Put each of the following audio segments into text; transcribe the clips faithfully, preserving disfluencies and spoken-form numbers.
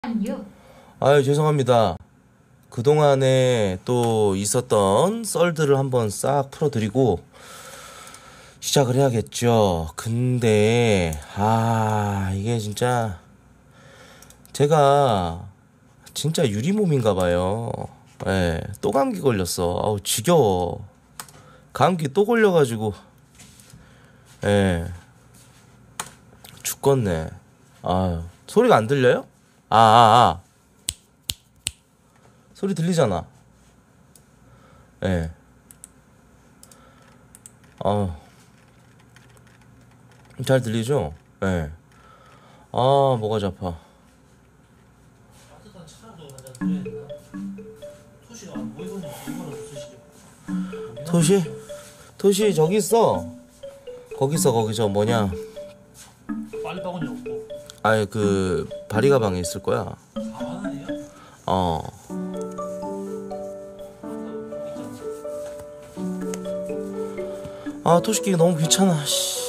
아니요. 아유, 죄송합니다. 그동안에 또 있었던 썰들을 한번 싹 풀어드리고 시작을 해야겠죠. 근데 아 이게 진짜 제가 진짜 유리몸인가 봐요. 예, 또 감기 걸렸어. 아우 지겨워. 감기 또 걸려가지고 예, 죽겠네. 아유, 소리가 안 들려요? 아, 아, 아. 소리 들리잖아. 예. 아, 잘 들리죠? 예. 아, 뭐가 잡아. 따뜻한 차라도 한잔 드려야 되나? 토시가 안 보이거든요. 이거라도 쓰시죠. 토시? 토시 저기 있어. 거기 있어, 거기 저 뭐냐. 빨리 바구니 없고. 아예 그 바리 가방에 있을 거야. 사만 원이에요? 어. 아, 토시 끼기 너무 귀찮아. 씨.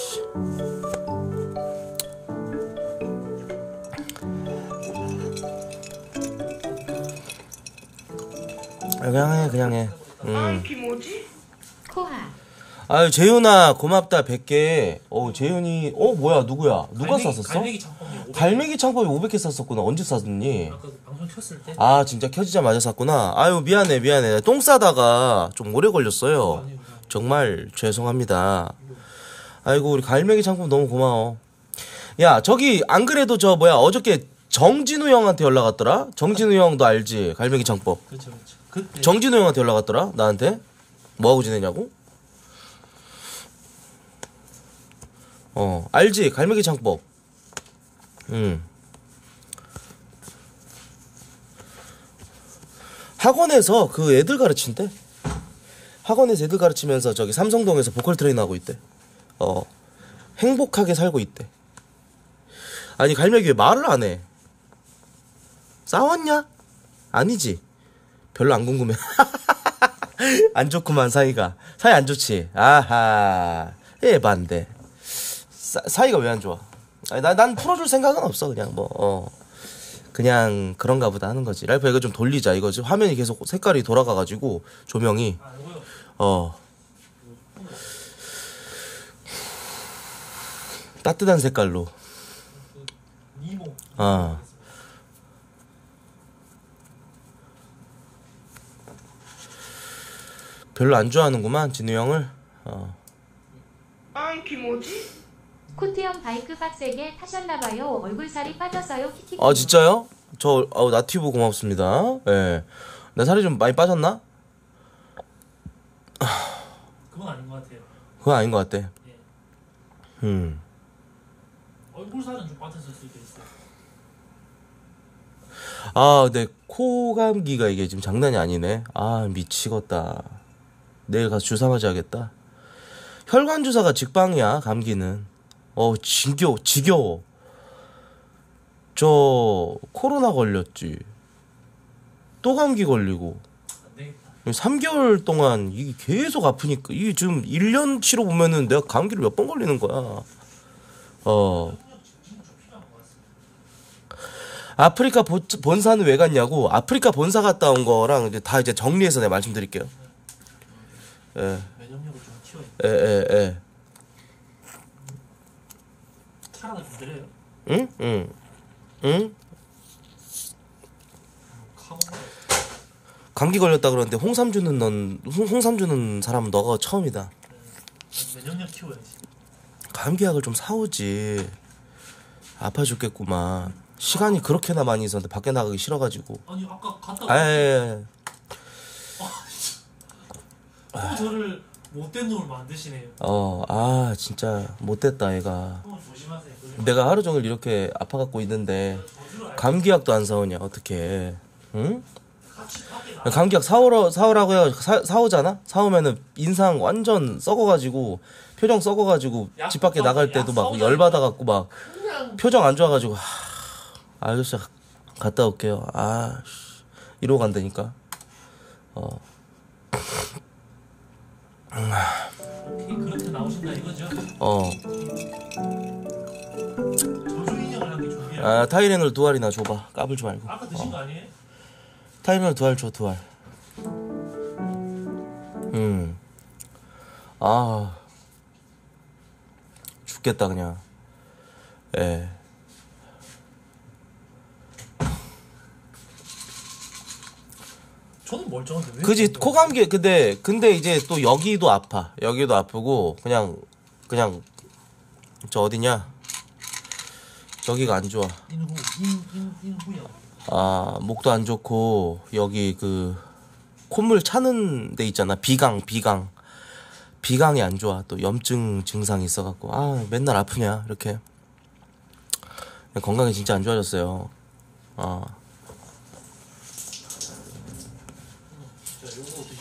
아, 그냥 해, 그냥 해. 음. 코하. 아유, 재윤아, 고맙다, 백 개. 어, 재윤이, 어, 뭐야, 누구야? 누가 갈매기, 쌌었어? 갈매기 창법이 오백 개. 갈매기 창법이 오백 개 쌌었구나. 언제 쌌니? 아까 그 방송 켰을 때. 아, 진짜 켜지자마자 쌌구나. 아유, 미안해, 미안해. 똥 싸다가 좀 오래 걸렸어요. 아니요, 정말 죄송합니다. 아이고, 우리 갈매기 창법 너무 고마워. 야, 저기, 안 그래도 저, 뭐야, 어저께 정진우 형한테 연락 왔더라? 정진우 형 너 알지? 갈매기 창법. 그렇죠, 그렇죠. 그때 정진우 형한테 연락 왔더라? 나한테? 뭐하고 지내냐고? 어, 알지? 갈매기 창법. 응. 학원에서 그 애들 가르친대. 학원에서 애들 가르치면서 저기 삼성동에서 보컬 트레이너 하고 있대. 어, 행복하게 살고 있대. 아니, 갈매기 왜 말을 안 해? 싸웠냐? 아니지. 별로 안 궁금해. 안 좋구만, 사이가. 사이 안 좋지? 아하. 에반데. 사이가 왜 안 좋아? 아니, 나, 난 풀어줄 생각은 없어. 그냥 뭐, 어. 그냥 그런가 보다 하는 거지. 라이프 이거 좀 돌리자. 이거 지금 화면이 계속 색깔이 돌아가가지고, 조명이. 아, 이거요. 어. 따뜻한 색깔로. 니모. 아. 별로 안 좋아하는구만, 진우 형을. 어. 코트형 바이크 빡세게 타셨나봐요. 얼굴살이 빠졌어요. 키키. 아, 진짜요? 저, 어, 나티브 고맙습니다. 예. 네. 나 살이 좀 많이 빠졌나? 그건 아닌 것 같아요. 그건 아닌 것 같아. 예. 음. 얼굴 살은 좀 빠졌을 수도 있어요. 아, 내 코 감기가 이게 지금 장난이 아니네. 아, 미치겠다. 내일 가서 주사 맞아야겠다. 혈관 주사가 직방이야, 감기는. 어, 지겨워, 지겨워. 저, 코로나 걸렸지. 또 감기 걸리고. 안 되겠다. 삼 개월 동안 이게 계속 아프니까, 이게 지금 일 년치로 보면은 내가 감기를 몇 번 걸리는 거야. 어. 아프리카 보, 본사는 왜 갔냐고? 아프리카 본사 갔다 온 거랑 이제 다 이제 정리해서 내가 말씀드릴게요. 예, 면역력을 좀 키워야 예, 예, 예. 차라도 좀 드려요. 응? 응. 응? 카모가 감기 걸렸다 그러는데 홍삼 주는 넌, 홍- 홍삼 주는 사람은 너가 처음이다. 면역력 키워야지. 감기약을 좀 사오지. 아파 죽겠구만. 시간이 그렇게나 많이 있었는데 밖에 나가기 싫어가지고. 아니 아까 갔다 아, 예, 왔는데 예. 또 저를 못된 놈을 만드시네요. 어, 아, 진짜 못됐다, 얘가. 형 조심하세요. 조심. 내가 하루 종일 이렇게 아파갖고 있는데 저주를 알 감기약도 안 사오냐, 어떡해. 응? 같이 밖에 나. 감기약 사오라, 사오라고 해가지고 사, 사오잖아? 사오면은 인상 완전 썩어가지고 표정 썩어가지고 약 집 밖에 나갈 약 때도 막 사오자니까. 열받아갖고 막 그냥 표정 안 좋아가지고 하, 아저씨 갔다 올게요. 아, 씨. 이러고 간다니까. 어. 그렇게 나오신다 이거죠? 어. 저주 인형을 한 개 준비해. 아 타이레놀 두 알이나 줘봐. 까불지 말고. 아까 드신 거 아니에요? 타이레놀 두 알 줘, 두 알. 음. 아 죽겠다 그냥. 예. 저는 멀쩡한데 왜? 그지 코감기 근데 근데 이제 또 여기도 아파. 여기도 아프고 그냥 그냥 저 어디냐? 여기가 안 좋아. 인후 인인 인후요. 아 목도 안 좋고 여기 그 콧물 차는 데 있잖아. 비강 비강 비강이 안 좋아. 또 염증 증상이 있어갖고 아 맨날 아프냐 이렇게. 건강이 진짜 안 좋아졌어요. 아. 자, 요거 드시죠.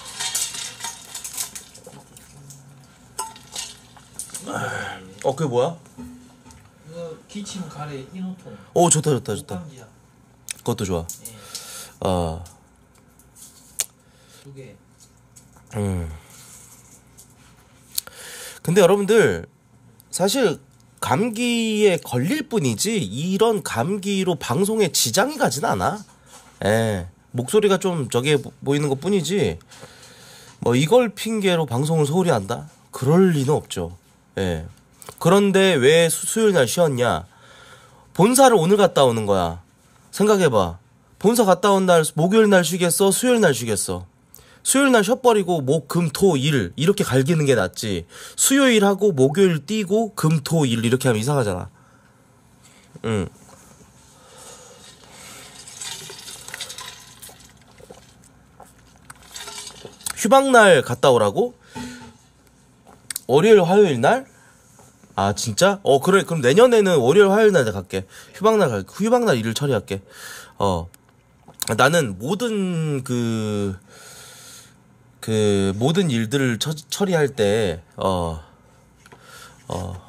어 그게 뭐야? 이거 기침 가래 인후통. 오 좋다 좋다 좋다. 감기약. 그것도 좋아. 예. 어. 두 개. 음. 근데 여러분들 사실 감기에 걸릴 뿐이지 이런 감기로 방송에 지장이 가진 않아. 예. 목소리가 좀 저게 보이는 것 뿐이지 뭐 이걸 핑계로 방송을 소홀히 한다? 그럴 리는 없죠. 예. 그런데 왜 수- 수요일 날 쉬었냐? 본사를 오늘 갔다 오는 거야. 생각해봐. 본사 갔다 온 날 목요일 날 쉬겠어? 수요일 날 쉬겠어? 수요일 날 쉬어버리고 목, 금, 토, 일 이렇게 갈기는 게 낫지. 수요일 하고 목요일 뛰고 금, 토, 일 이렇게 하면 이상하잖아. 응. 휴방날 갔다 오라고? 월요일, 화요일 날? 아 진짜? 어 그래 그럼 내년에는 월요일, 화요일 날 내가 갈게. 휴방날 갈 휴방날 일을 처리할게. 어 나는 모든 그 그 모든 일들을 처, 처리할 때 어 어,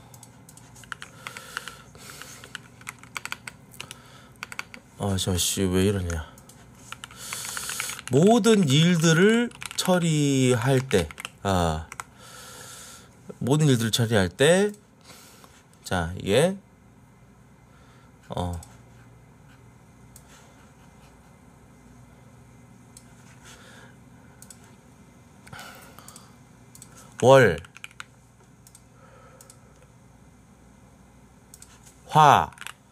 아, 저씨 왜 이러냐. 모든 일들을 처리할 때, 아, 모든 일들을 처리할 때, 자, 이게, 어, 월, 화,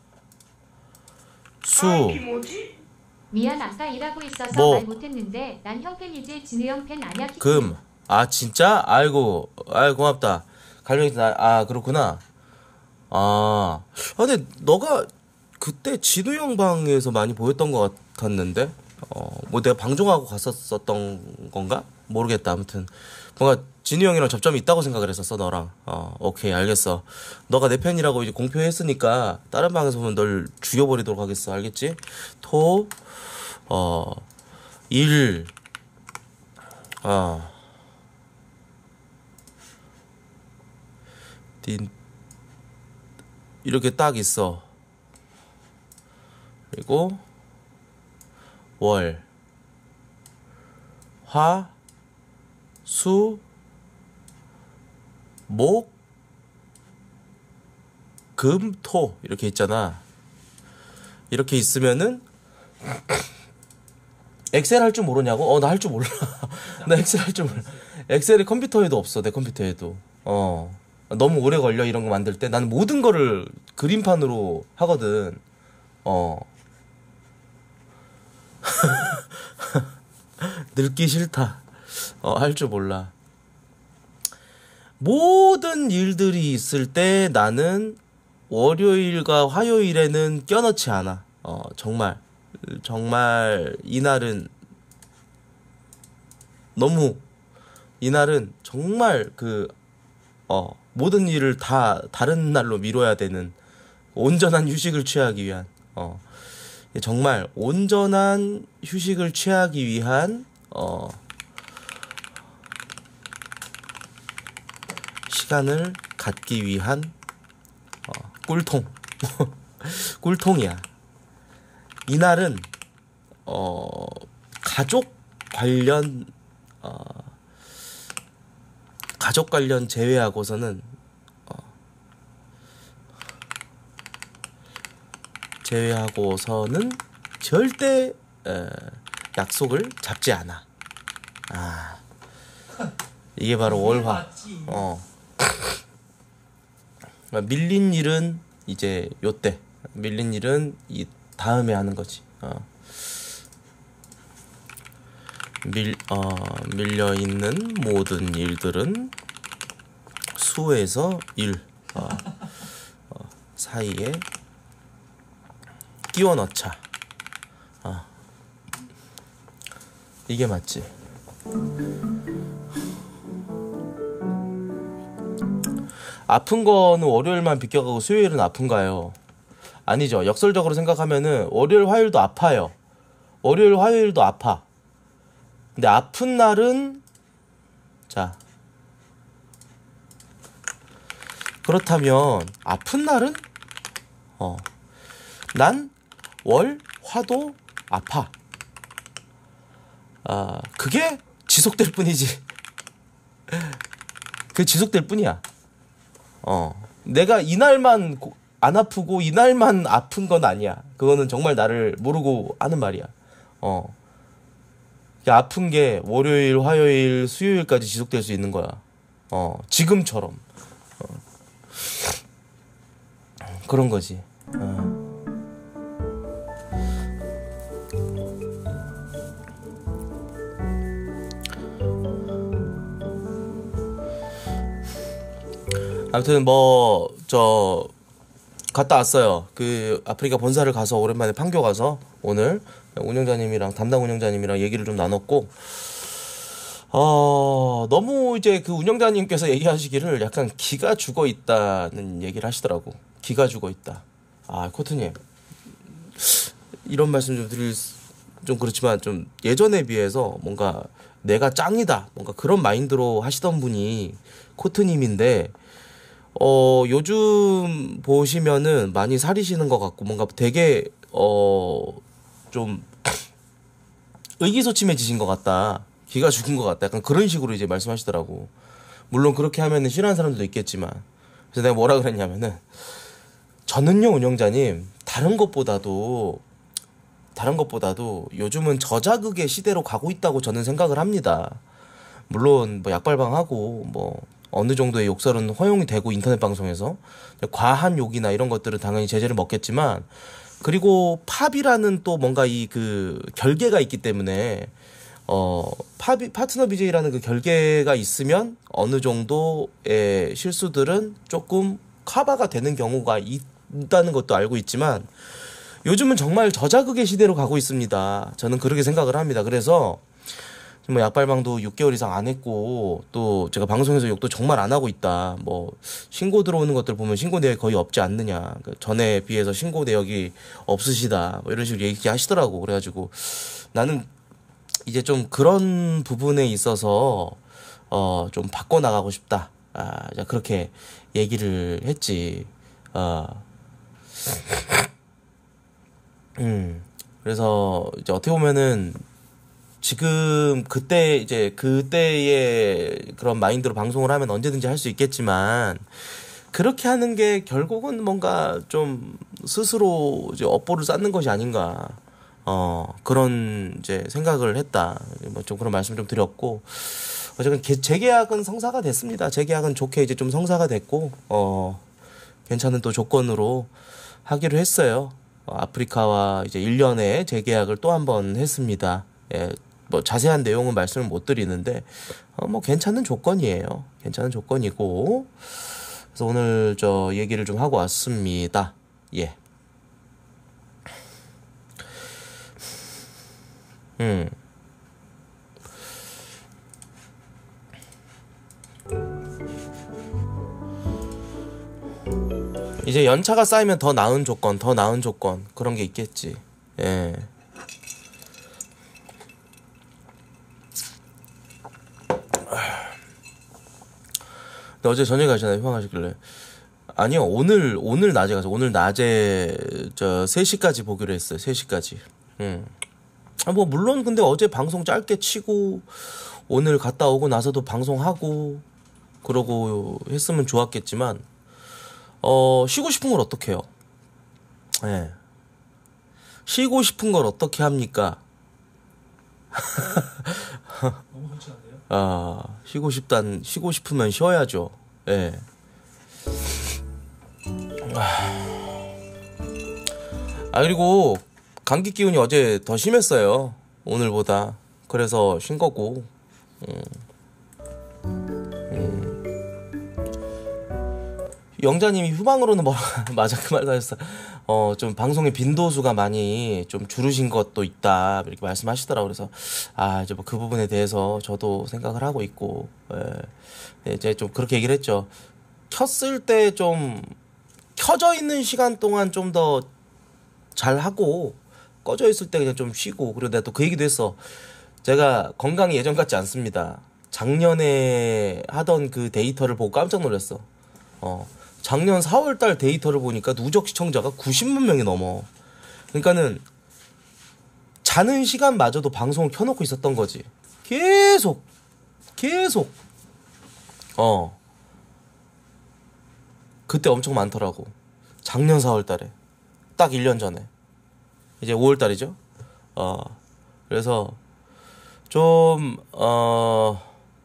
수, 미안 아까 일하고 있어서 뭐? 말 못했는데 난 형 팬이지 진우 형 팬 아니야. 키키. 금. 아 진짜? 아이고, 아이 고맙다. 갈매기 나, 아 그렇구나. 아, 아 근데 너가 그때 진우 형 방에서 많이 보였던 것 같았는데, 어, 뭐 내가 방종하고 갔었었던 건가? 모르겠다. 아무튼 뭔가 진우 형이랑 접점이 있다고 생각을 했었어 너랑. 어, 오케이 알겠어. 너가 내 팬이라고 이제 공표했으니까 다른 방에서 보면 널 죽여버리도록 하겠어. 알겠지? 토, 어, 일, 아. 딘 이렇게 딱 있어. 그리고 월, 화, 수, 목, 금, 토 이렇게 있잖아. 이렇게 있으면은 엑셀 할 줄 모르냐고? 어, 나 할 줄 몰라. 나 엑셀 할 줄 몰라. 엑셀이 컴퓨터에도 없어. 내 컴퓨터에도. 어. 너무 오래 걸려 이런 거 만들 때. 나는 모든 거를 그림판으로 하거든. 어. 늙기 싫다. 어, 할 줄 몰라. 모든 일들이 있을 때 나는 월요일과 화요일에는 껴넣지 않아. 어, 정말. 정말 이날은 너무 이날은 정말 그 어, 모든 일을 다 다른 날로 미뤄야 되는 온전한 휴식을 취하기 위한 어, 정말 온전한 휴식을 취하기 위한 어, 시간을 갖기 위한 어, 꿀통 꿀통이야. 이날은 어, 가족 관련 어, 가족 관련 제외하고서는 어, 제외하고서는 절대 에, 약속을 잡지 않아. 아, 이게 바로 월화. 맞지. 어. 밀린 일은 이제 요때, 밀린 일은 이 다음에 하는 거지. 어. 밀, 어, 밀려 있는 모든 일들은 수에서 일 어, 어, 사이에 끼워 넣자. 어. 이게 맞지. 아픈 거는 월요일만 비껴가고 수요일은 아픈가요? 아니죠. 역설적으로 생각하면은 월요일 화요일도 아파요. 월요일 화요일도 아파. 근데 아픈 날은 자 그렇다면 아픈 날은 어 난 월 화도 아파. 아 그게 지속될 뿐이지. 그게 지속될 뿐이야. 어 내가 이날만 고, 안 아프고 이날만 아픈 건 아니야. 그거는 정말 나를 모르고 하는 말이야. 어 아픈 게 월요일, 화요일, 수요일까지 지속될 수 있는 거야. 어 지금처럼. 어. 그런 거지. 어. 아무튼 뭐 저 갔다 왔어요. 그 아프리카 본사를 가서 오랜만에 판교 가서 오늘 운영자님이랑 담당 운영자님이랑 얘기를 좀 나눴고 어 너무 이제 그 운영자님께서 얘기하시기를 약간 기가 죽어 있다는 얘기를 하시더라고. 기가 죽어 있다. 아 코트님 이런 말씀 좀 드릴 좀 그렇지만 좀 예전에 비해서 뭔가 내가 짱이다 뭔가 그런 마인드로 하시던 분이 코트님인데 어 요즘 보시면은 많이 살이시는 것 같고 뭔가 되게 어 좀 의기소침해지신 것 같다. 기가 죽은 것 같다. 약간 그런 식으로 이제 말씀하시더라고. 물론 그렇게 하면은 싫어하는 사람들도 있겠지만 그래서 내가 뭐라 그랬냐면은 저는요 운영자님 다른 것보다도 다른 것보다도 요즘은 저자극의 시대로 가고 있다고 저는 생각을 합니다. 물론 뭐 약발방하고 뭐 어느 정도의 욕설은 허용이 되고 인터넷 방송에서 과한 욕이나 이런 것들은 당연히 제재를 먹겠지만 그리고 팝이라는 또 뭔가 이 그 결계가 있기 때문에 어 팝이 파트너 비제이라는 그 결계가 있으면 어느 정도의 실수들은 조금 커버가 되는 경우가 있다는 것도 알고 있지만 요즘은 정말 저자극의 시대로 가고 있습니다. 저는 그렇게 생각을 합니다. 그래서 뭐 약발방도 육 개월 이상 안 했고 또 제가 방송에서 욕도 정말 안 하고 있다. 뭐 신고 들어오는 것들 보면 신고 내역이 거의 없지 않느냐. 전에 비해서 신고 내역이 없으시다. 뭐 이런 식으로 얘기하시더라고. 그래가지고 나는 이제 좀 그런 부분에 있어서 어 좀 바꿔 나가고 싶다. 아 그렇게 얘기를 했지. 어. 음 그래서 이제 어떻게 보면은. 지금 그때 이제 그때의 그런 마인드로 방송을 하면 언제든지 할 수 있겠지만 그렇게 하는 게 결국은 뭔가 좀 스스로 이제 업보를 쌓는 것이 아닌가 어 그런 이제 생각을 했다. 뭐 좀 그런 말씀 좀 드렸고 어쨌든 재계약은 성사가 됐습니다. 재계약은 좋게 이제 좀 성사가 됐고 어 괜찮은 또 조건으로 하기로 했어요. 어, 아프리카와 이제 일 년에 재계약을 또 한 번 했습니다. 예. 뭐 자세한 내용은 말씀을 못 드리는데 어, 뭐 괜찮은 조건이에요. 괜찮은 조건이고 그래서 오늘 저 얘기를 좀 하고 왔습니다. 예. 음. 이제 연차가 쌓이면 더 나은 조건, 더 나은 조건 그런 게 있겠지. 예. 근데 어제 저녁에 가시나요? 휴방하시길래 아니요 오늘 오늘 낮에 가서 오늘 낮에 저 세 시까지 보기로 했어요. 세 시까지. 음. 아, 뭐 물론 근데 어제 방송 짧게 치고 오늘 갔다 오고 나서도 방송하고 그러고 했으면 좋았겠지만 어 쉬고 싶은 걸 어떡해요. 예. 쉬고 싶은 걸 어떻게 합니까? 너무 솔직한데요? 아, 쉬고 싶단, 쉬고 싶으면 쉬어야죠. 예. 아, 그리고 감기 기운이 어제 더 심했어요. 오늘보다. 그래서 쉰 거고. 음. 음. 영자님이 휴방으로는 뭐라, 맞아, 그 말도 하셨어. 어, 좀 방송의 빈도수가 많이 좀 줄으신 것도 있다. 이렇게 말씀하시더라고요. 그래서, 아, 이제 뭐 그 부분에 대해서 저도 생각을 하고 있고, 예. 이제 좀 그렇게 얘기를 했죠. 켰을 때 좀, 켜져 있는 시간 동안 좀 더 잘하고, 꺼져 있을 때 그냥 좀 쉬고, 그리고 내가 또 그 얘기도 했어. 제가 건강이 예전 같지 않습니다. 작년에 하던 그 데이터를 보고 깜짝 놀랐어. 어. 작년 사월달 데이터를 보니까 누적 시청자가 구십만 명이 넘어. 그러니까는 자는 시간마저도 방송을 켜놓고 있었던 거지. 계속 계속 어 그때 엄청 많더라고. 작년 사월달에 딱 일 년 전에. 이제 오월달이죠. 어 그래서 좀 어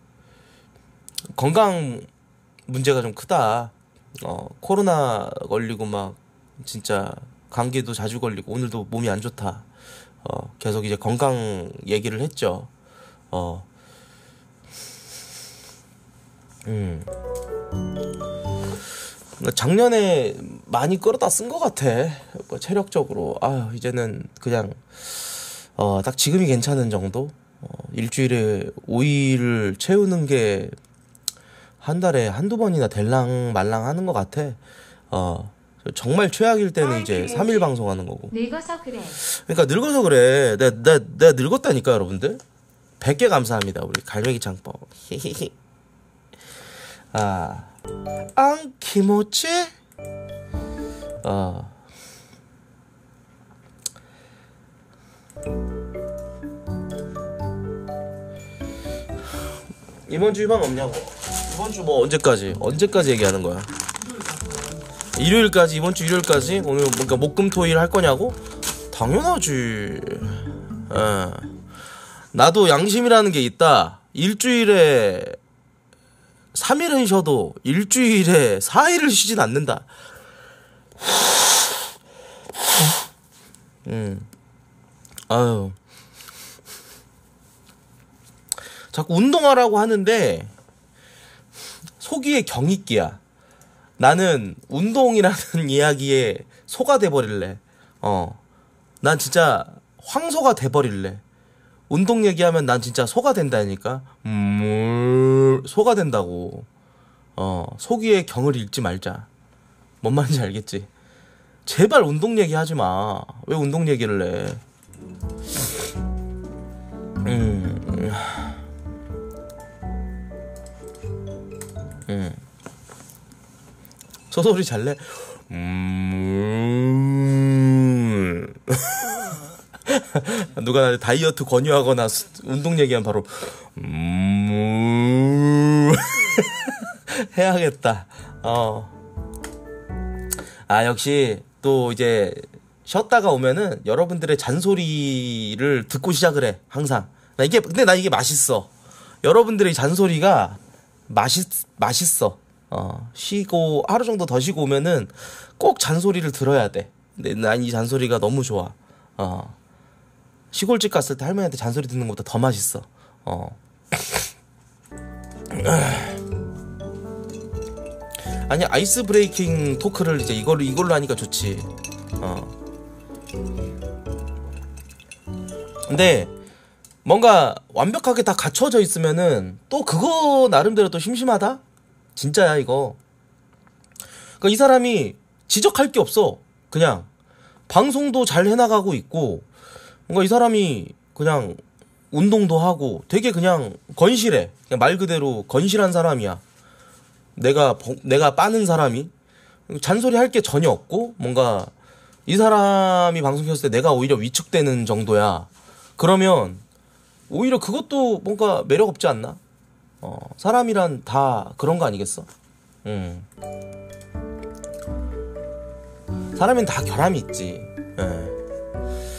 건강 문제가 좀 크다. 어, 코로나 걸리고 막 진짜 감기도 자주 걸리고 오늘도 몸이 안 좋다. 어, 계속 이제 건강 얘기를 했죠. 어. 음. 작년에 많이 끌어다 쓴 것 같아. 뭐 체력적으로. 아, 이제는 그냥 어, 딱 지금이 괜찮은 정도? 어, 일주일에 오 일을 채우는 게 한 달에 한두 번이나 될랑 말랑 하는 것 같아. 어, 정말 최악일 때는 이제 삼 일 방송하는 거고. 늙어서 그래. 그러니까 늙어서 그래. 내가, 내가, 내가 늙었다니까, 여러분들. 백 개 감사합니다, 우리 갈매기 창법. 아, 안 키모치? 어. 이번 주 휴방 없냐고. 이번 주 뭐 언제까지? 언제까지 얘기하는 거야? 일요일까지, 이번 주 일요일까지? 오늘 뭔가 목금토일 할 거냐고? 당연하지. 에. 나도 양심이라는 게 있다. 일주일에 삼 일은 쉬어도 일주일에 사 일을 쉬진 않는다. 음. 아유. 자꾸 운동하라고 하는데 속이의 경이끼야. 나는 운동이라는 이야기에 소가 돼버릴래. 어, 난 진짜 황소가 돼버릴래. 운동 얘기하면 난 진짜 소가 된다니까. 음, 소가 된다고. 어, 속이의 경을 잃지 말자. 뭔 말인지 알겠지? 제발 운동 얘기하지 마. 왜 운동 얘기를 해? 음. 음. 소소리 잘래? 음. 누가 나한테 다이어트 권유하거나 운동 얘기하면 바로 음. 해야겠다. 어. 아, 역시 또 이제 쉬었다가 오면은 여러분들의 잔소리를 듣고 시작을 해. 항상. 나 이게 근데 나 이게 맛있어. 여러분들의 잔소리가 맛있 맛있어. 어, 쉬고 하루 정도 더 쉬고 오면은 꼭 잔소리를 들어야 돼. 근데 난 이 잔소리가 너무 좋아. 어. 시골집 갔을 때 할머니한테 잔소리 듣는 것보다 더 맛있어. 어. 아니, 아이스 브레이킹 토크를 이제 이걸로 이걸로 하니까 좋지. 어. 근데 뭔가 완벽하게 다 갖춰져 있으면은 또 그거 나름대로 또 심심하다? 진짜야 이거. 그러니까 이 사람이 지적할 게 없어. 그냥 방송도 잘 해나가고 있고 뭔가 이 사람이 그냥 운동도 하고 되게 그냥 건실해. 그냥 말 그대로 건실한 사람이야. 내가 내가 빠는 사람이 잔소리 할 게 전혀 없고 뭔가 이 사람이 방송 켰을 때 내가 오히려 위축되는 정도야. 그러면 오히려 그것도 뭔가 매력 없지 않나? 어, 사람이란 다 그런 거 아니겠어? 음. 사람은 다 결함이 있지. 예.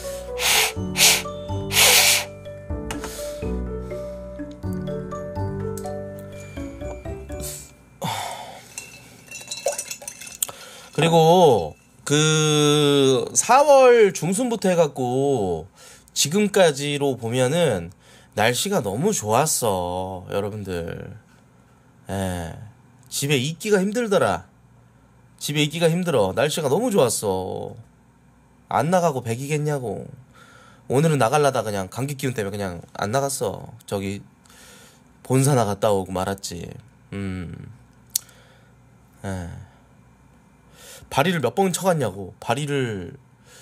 그리고 그 사월 중순부터 해갖고 지금까지로 보면은 날씨가 너무 좋았어, 여러분들. 예. 집에 있기가 힘들더라. 집에 있기가 힘들어. 날씨가 너무 좋았어. 안 나가고 백이겠냐고. 오늘은 나갈라다 그냥 감기 기운 때문에 그냥 안 나갔어. 저기 본사 나갔다 오고 말았지. 음. 예. 발이를 몇 번 쳐갔냐고. 발이를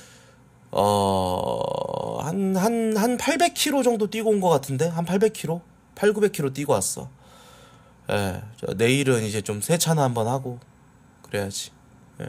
어, 한, 한, 한 팔백 킬로미터 정도 뛰고 온 것 같은데? 한 팔백 킬로미터? 팔, 구백 킬로미터 뛰고 왔어. 예, 저 내일은 이제 좀 세차나 한번 하고, 그래야지. 예.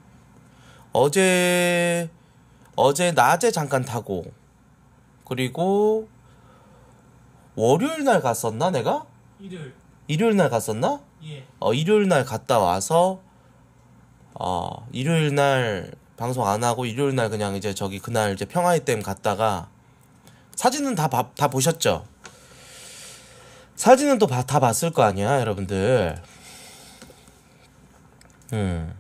어제, 어제 낮에 잠깐 타고, 그리고, 월요일 날 갔었나, 내가? 일요일. 일요일 날 갔었나? 예. 어, 일요일 날 갔다 와서, 어, 일요일 날 방송 안 하고 일요일 날 그냥 이제 저기 그날 이제 평화의댐 갔다가 사진은 다, 봐- 다 보셨죠? 사진은 또 다 봤을 거 아니야, 여러분들. 음.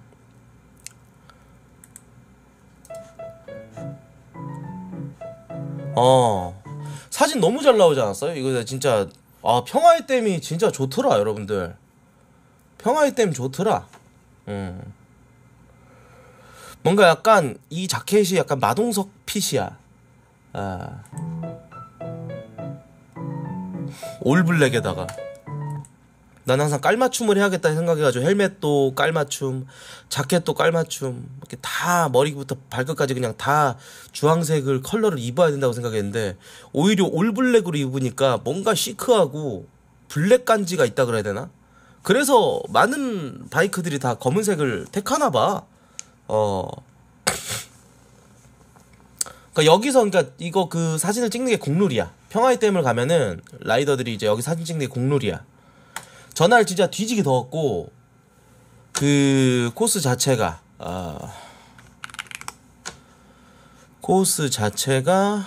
어. 사진 너무 잘 나오지 않았어요? 이거 진짜 아, 평화의댐이 진짜 좋더라, 여러분들. 평화의댐 좋더라. 음. 뭔가 약간 이 자켓이 약간 마동석 핏이야. 아. 올블랙에다가 난 항상 깔맞춤을 해야겠다 생각해가지고 헬멧도 깔맞춤, 자켓도 깔맞춤, 이렇게 다 머리부터 발끝까지 그냥 다 주황색을 컬러를 입어야 된다고 생각했는데 오히려 올블랙으로 입으니까 뭔가 시크하고 블랙 간지가 있다 그래야 되나? 그래서 많은 바이크들이 다 검은색을 택하나 봐. 어. 그러니까 여기서 그러니까 이거 그 사진을 찍는 게 국룰이야. 평화의댐을 가면은 라이더들이 이제 여기 사진 찍는 게 국룰이야. 전날 진짜 뒤지게 더웠고 그 코스 자체가 아 코스 자체가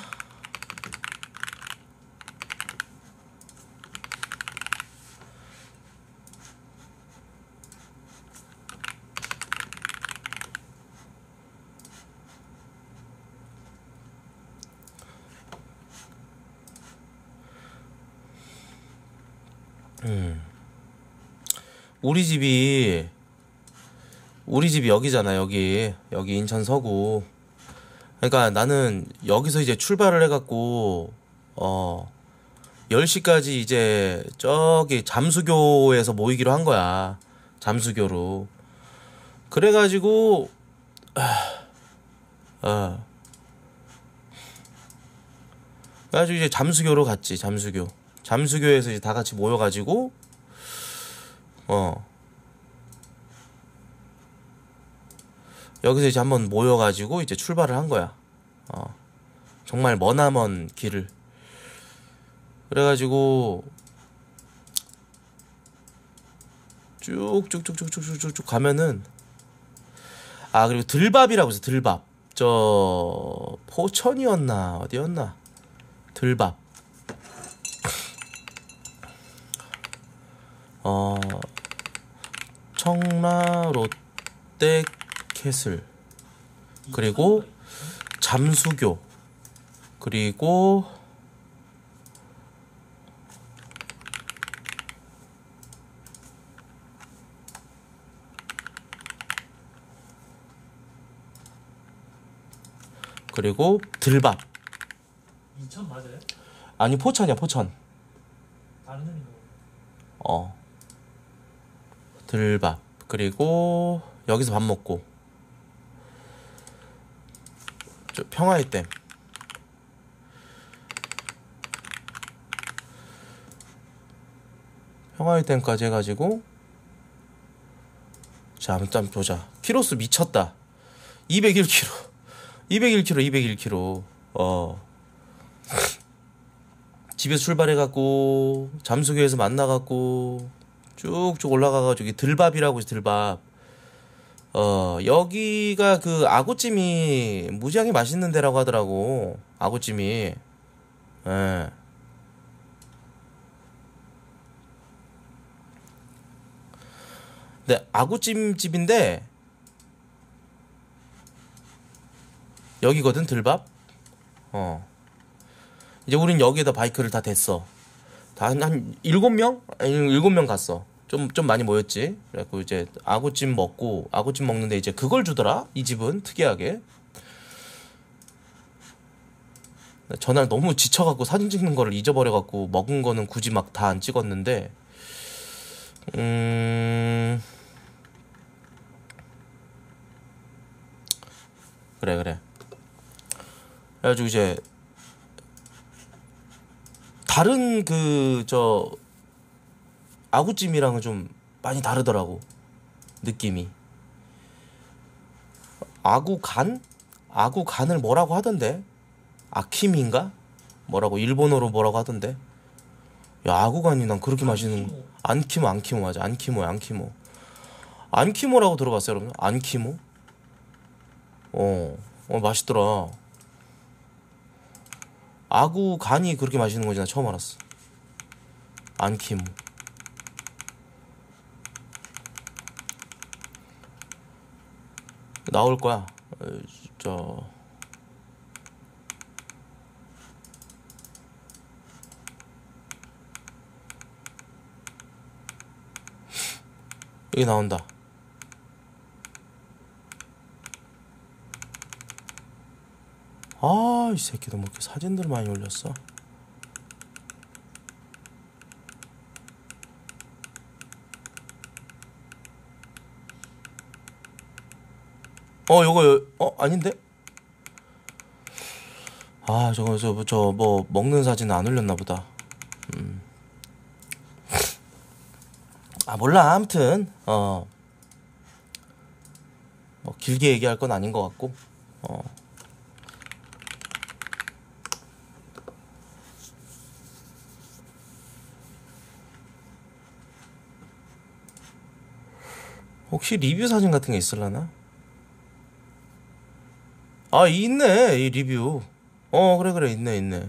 음. 우리 집이 우리 집이 여기잖아. 여기 여기 인천 서구. 그러니까 나는 여기서 이제 출발을 해갖고 어 열 시까지 이제 저기 잠수교에서 모이기로 한 거야. 잠수교로. 그래가지고 어 그래가지고 이제 잠수교로 갔지. 잠수교. 잠수교에서 이제 다 같이 모여가지고 어 여기서 이제 한번 모여가지고 이제 출발을 한 거야. 어 정말 머나먼 길을. 그래가지고 쭉쭉쭉쭉쭉쭉쭉 가면은 아 그리고 들밥이라고 있어. 들밥. 저 포천이었나 어디였나. 들밥. 어 청라 롯데 캐슬 그리고 잠수교 그리고 그리고 들밥. 인천 맞아요? 아니 포천이야 포천. 다른 의미로. 어 들밥. 그리고 여기서 밥 먹고 저 평화의댐. 평화의댐까지 해가지고 자 한번 보자. 키로수 미쳤다. 이백일 킬로미터 이백일 킬로미터 이백일 킬로미터. 어 집에서 출발해갖고 잠수교에서 만나갖고 쭉쭉 올라가가지고 이게 들밥이라고 있어. 들밥. 어 여기가 그 아구찜이 무지하게 맛있는 데라고 하더라고. 아구찜이. 예. 근데 아구찜 집인데 여기거든 들밥. 어 이제 우린 여기에다 바이크를 다 댔어. 다 한 일곱 명? 아니 일곱 명 갔어. 좀 좀 많이 모였지. 그래갖고 이제 아구찜 먹고 아구찜 먹는데 이제 그걸 주더라. 이 집은 특이하게. 전날 너무 지쳐갖고 사진 찍는 거를 잊어버려갖고 먹은 거는 굳이 막 다 안 찍었는데 음 그래 그래 그래가지고 이제 다른 그 저 아구찜이랑은 좀 많이 다르더라고 느낌이. 아구간? 아구간을 뭐라고 하던데? 아키미인가? 뭐라고 일본어로 뭐라고 하던데? 야 아구간이 난 그렇게 맛있는 안키모 안키모 맞아 안키모야 안키모. 안키모라고 들어봤어요 여러분? 안키모? 어, 어 맛있더라. 아구간이 그렇게 맛있는 건지 나 처음 알았어. 안키모. 나올 거야. 어, 저 여기 나온다. 아, 이 새끼도 뭐 이렇게 사진들 많이 올렸어. 어, 요거, 어, 아닌데? 아, 저거, 저, 저, 뭐, 먹는 사진 안 올렸나 보다. 음. 아, 몰라. 아무튼, 어, 뭐, 길게 얘기할 건 아닌 것 같고, 어. 혹시 리뷰 사진 같은 게 있을라나? 아, 있네, 이 리뷰. 어, 그래, 그래, 있네, 있네.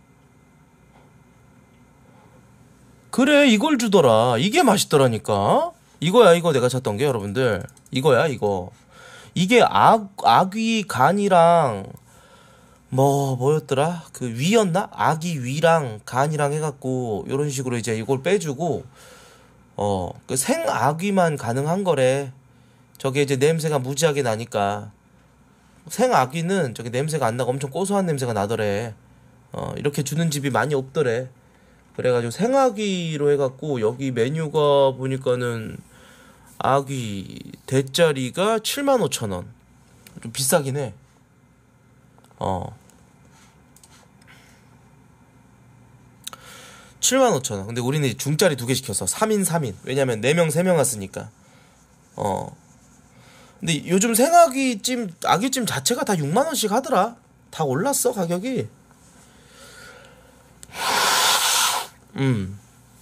그래, 이걸 주더라. 이게 맛있더라니까. 이거야, 이거 내가 찾던 게, 여러분들. 이거야, 이거. 이게 악, 아귀 간이랑, 뭐, 뭐였더라? 그 위였나? 아귀 위랑 간이랑 해갖고, 요런 식으로 이제 이걸 빼주고, 어, 그 생아귀만 가능한 거래. 저게 이제 냄새가 무지하게 나니까. 생아귀는 저게 냄새가 안 나고 엄청 고소한 냄새가 나더래. 어, 이렇게 주는 집이 많이 없더래. 그래가지고 생아귀로 해갖고 여기 메뉴가 보니까는 아귀 대짜리가 칠만 오천 원. 좀 비싸긴 해. 어. 칠만 오천 원. 근데 우리는 중짜리 두 개 시켰어. 삼 인 삼 인. 왜냐면 네 명 세 명 왔으니까. 어. 근데 요즘 생아귀찜, 아귀찜 자체가 다 육만 원씩 하더라. 다 올랐어, 가격이. 음.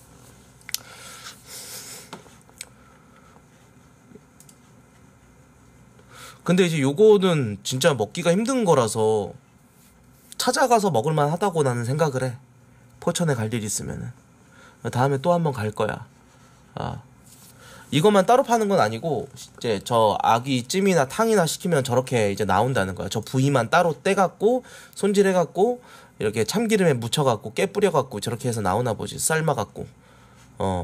근데 이제 요거는 진짜 먹기가 힘든 거라서 찾아가서 먹을만 하다고 나는 생각을 해. 포천에 갈 일 있으면은. 다음에 또 한번 갈 거야. 아. 이것만 따로 파는 건 아니고 이제 저 아귀 찜이나 탕이나 시키면 저렇게 이제 나온다는 거야. 저 부위만 따로 떼갖고 손질해갖고 이렇게 참기름에 묻혀갖고 깨 뿌려갖고 저렇게 해서 나오나 보지. 삶아갖고. 어.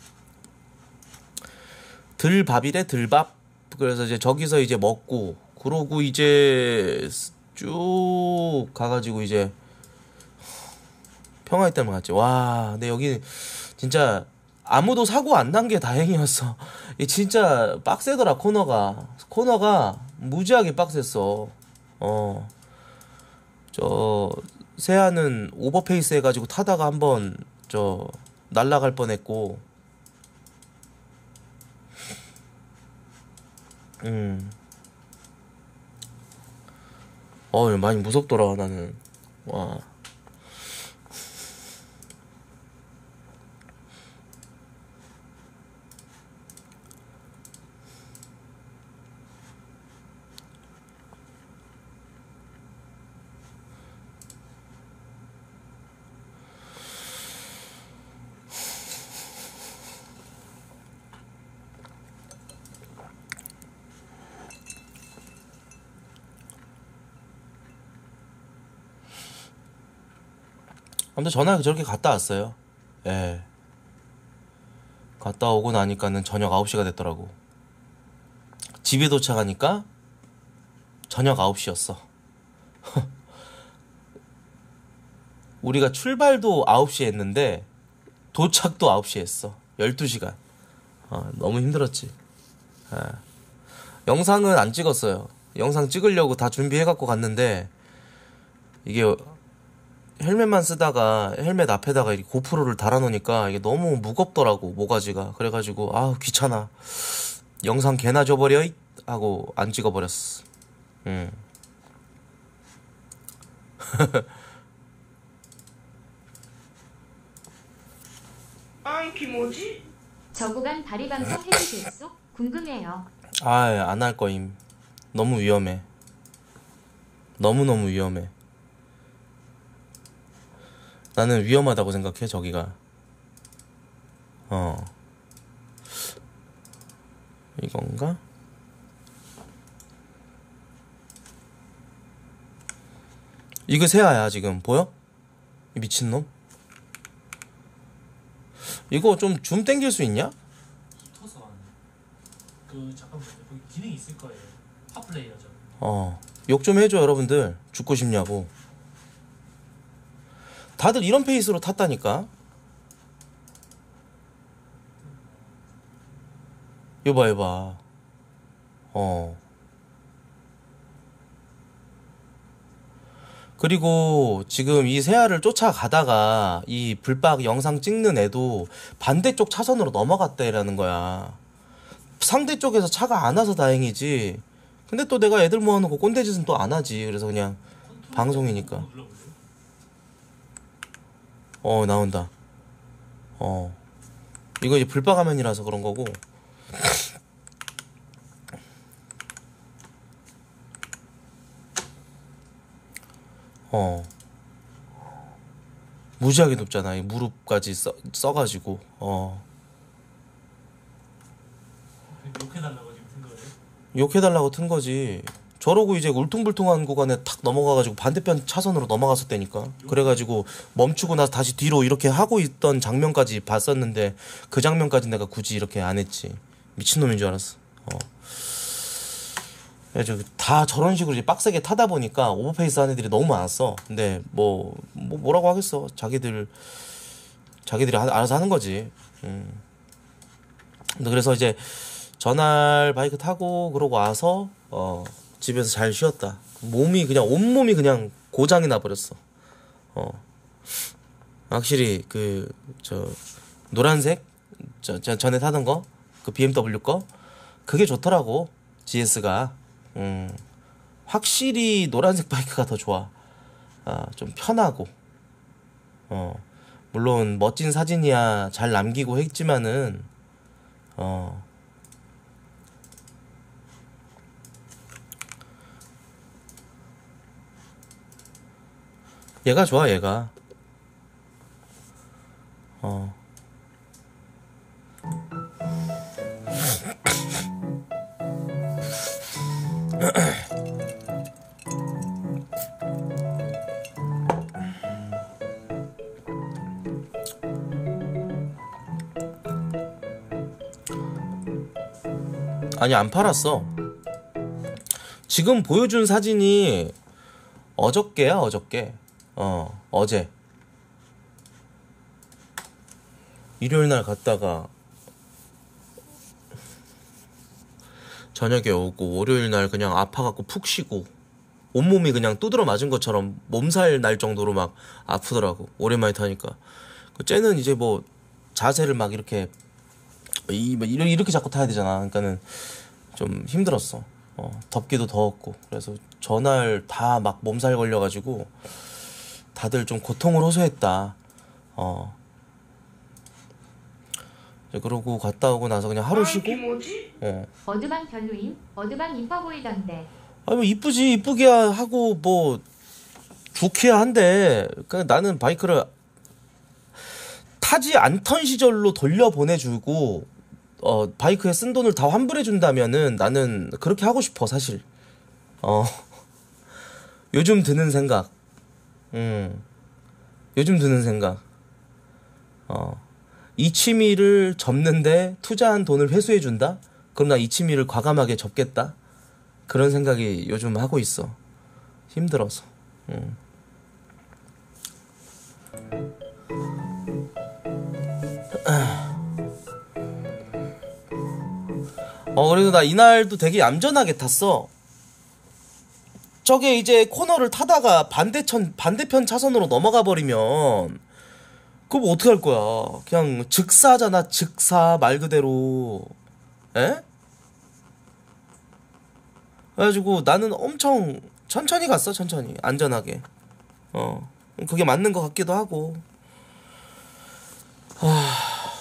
들밥이래 들밥. 그래서 이제 저기서 이제 먹고 그러고 이제 쭉 가가지고 이제 평화의 댐을 갔지. 와, 근데 여기 진짜 아무도 사고 안 난 게 다행이었어. 이 진짜 빡세더라. 코너가 코너가 무지하게 빡셌어. 어, 저 세아는 오버페이스 해가지고 타다가 한번 저 날라갈 뻔했고. 음, 어 많이 무섭더라 나는. 와. 아무튼 전화 저렇게 갔다 왔어요. 예. 갔다 오고 나니까는 저녁 아홉 시가 됐더라고. 집에 도착하니까 저녁 아홉 시였어. 우리가 출발도 아홉 시에 했는데 도착도 아홉 시에 했어. 열두 시간. 어, 너무 힘들었지. 예. 영상은 안 찍었어요. 영상 찍으려고 다 준비해갖고 갔는데 이게 헬멧만 쓰다가 헬멧 앞에다가 이렇게 고프로를 달아놓으니까 이게 너무 무겁더라고, 모가지가. 그래가지고 아우 귀찮아, 영상 개나 줘버려 하고 안 찍어버렸어. 음. 아이 김오지? 저 구간 다리 방송 해도 됐소? 궁금해요. 아이 안 할 거임. 너무 위험해. 너무너무 위험해. 나는 위험하다고 생각해 저기가. 어 이건가? 이거 세아야 지금 보여? 이 미친놈. 이거 좀 줌 땡길 수 있냐? 붙어서 하네. 그 잠깐만 거기 기능이 있을 거예요. 핫플레이어죠. 어, 욕 좀 해줘 여러분들. 죽고 싶냐고. 다들 이런 페이스로 탔다니까. 여봐 여봐. 어. 그리고 지금 이 세아를 쫓아가다가 이 불박 영상 찍는 애도 반대쪽 차선으로 넘어갔다라는 거야. 상대 쪽에서 차가 안 와서 다행이지. 근데 또 내가 애들 모아놓고 꼰대짓은 또 안 하지. 그래서 그냥 방송이니까. 어 나온다. 어 이거 이제 불박 화면이라서 그런 거고. 어 무지하게 높잖아. 이 무릎까지 써, 써가지고. 어 욕해달라고 지금 튼 거예요? 욕해달라고 튼 거지. 저러고 이제 울퉁불퉁한 구간에 탁 넘어가가지고 반대편 차선으로 넘어갔었다니까. 그래가지고 멈추고 나서 다시 뒤로 이렇게 하고 있던 장면까지 봤었는데 그 장면까지 내가 굳이 이렇게 안 했지. 미친놈인 줄 알았어. 어. 그래서 다 저런 식으로 이제 빡세게 타다 보니까 오버페이스 하는 애들이 너무 많았어. 근데 뭐, 뭐 뭐라고 하겠어. 자기들 자기들이 하, 알아서 하는 거지. 음. 근데 그래서 이제 전날 바이크 타고 그러고 와서 어 집에서 잘 쉬었다. 몸이 그냥 온몸이 그냥 고장이 나버렸어. 어 확실히 그 저 노란색 저, 저 전에 타던 거 그 비엠더블유 거 그게 좋더라고. 지에스가. 음 확실히 노란색 바이크가 더 좋아. 아, 좀 편하고. 어 물론 멋진 사진이야 잘 남기고 했지만은 어 얘가 좋아 얘가. 어 아니 안 팔았어. 지금 보여준 사진이 어저께야 어저께. 어 어제 일요일 날 갔다가 저녁에 오고 월요일 날 그냥 아파갖고 푹 쉬고 온몸이 그냥 두드러 맞은 것처럼 몸살 날 정도로 막 아프더라고. 오랜만에 타니까. 그 쟤는 이제 뭐 자세를 막 이렇게 이 이렇게, 이렇게 자꾸 타야 되잖아. 그러니까는 좀 힘들었어. 어, 덥기도 더웠고. 그래서 전날 다 막 몸살 걸려가지고 다들 좀 고통을 호소했다. 어. 이제 그러고 갔다 오고 나서 그냥 하루 쉬고. 어. 버드방 별로임? 버드방 이뻐 보이던데. 아니 뭐 이쁘지. 이쁘게 하고 뭐 좋게야 한데 그냥 나는 바이크를 타지 않던 시절로 돌려 보내주고 어 바이크에 쓴 돈을 다 환불해 준다면은 나는 그렇게 하고 싶어 사실. 어 요즘 드는 생각. 음 요즘 드는 생각. 어. 이 취미를 접는데 투자한 돈을 회수해준다? 그럼 나 이 취미를 과감하게 접겠다? 그런 생각이 요즘 하고 있어. 힘들어서. 응. 어, 그래도 나 이날도 되게 얌전하게 탔어. 저게 이제 코너를 타다가 반대천, 반대편 차선으로 넘어가 버리면, 그거 뭐 어떡할 거야. 그냥 즉사잖아, 즉사, 말 그대로. 에? 그래가지고 나는 엄청 천천히 갔어, 천천히. 안전하게. 어. 그게 맞는 것 같기도 하고. 하...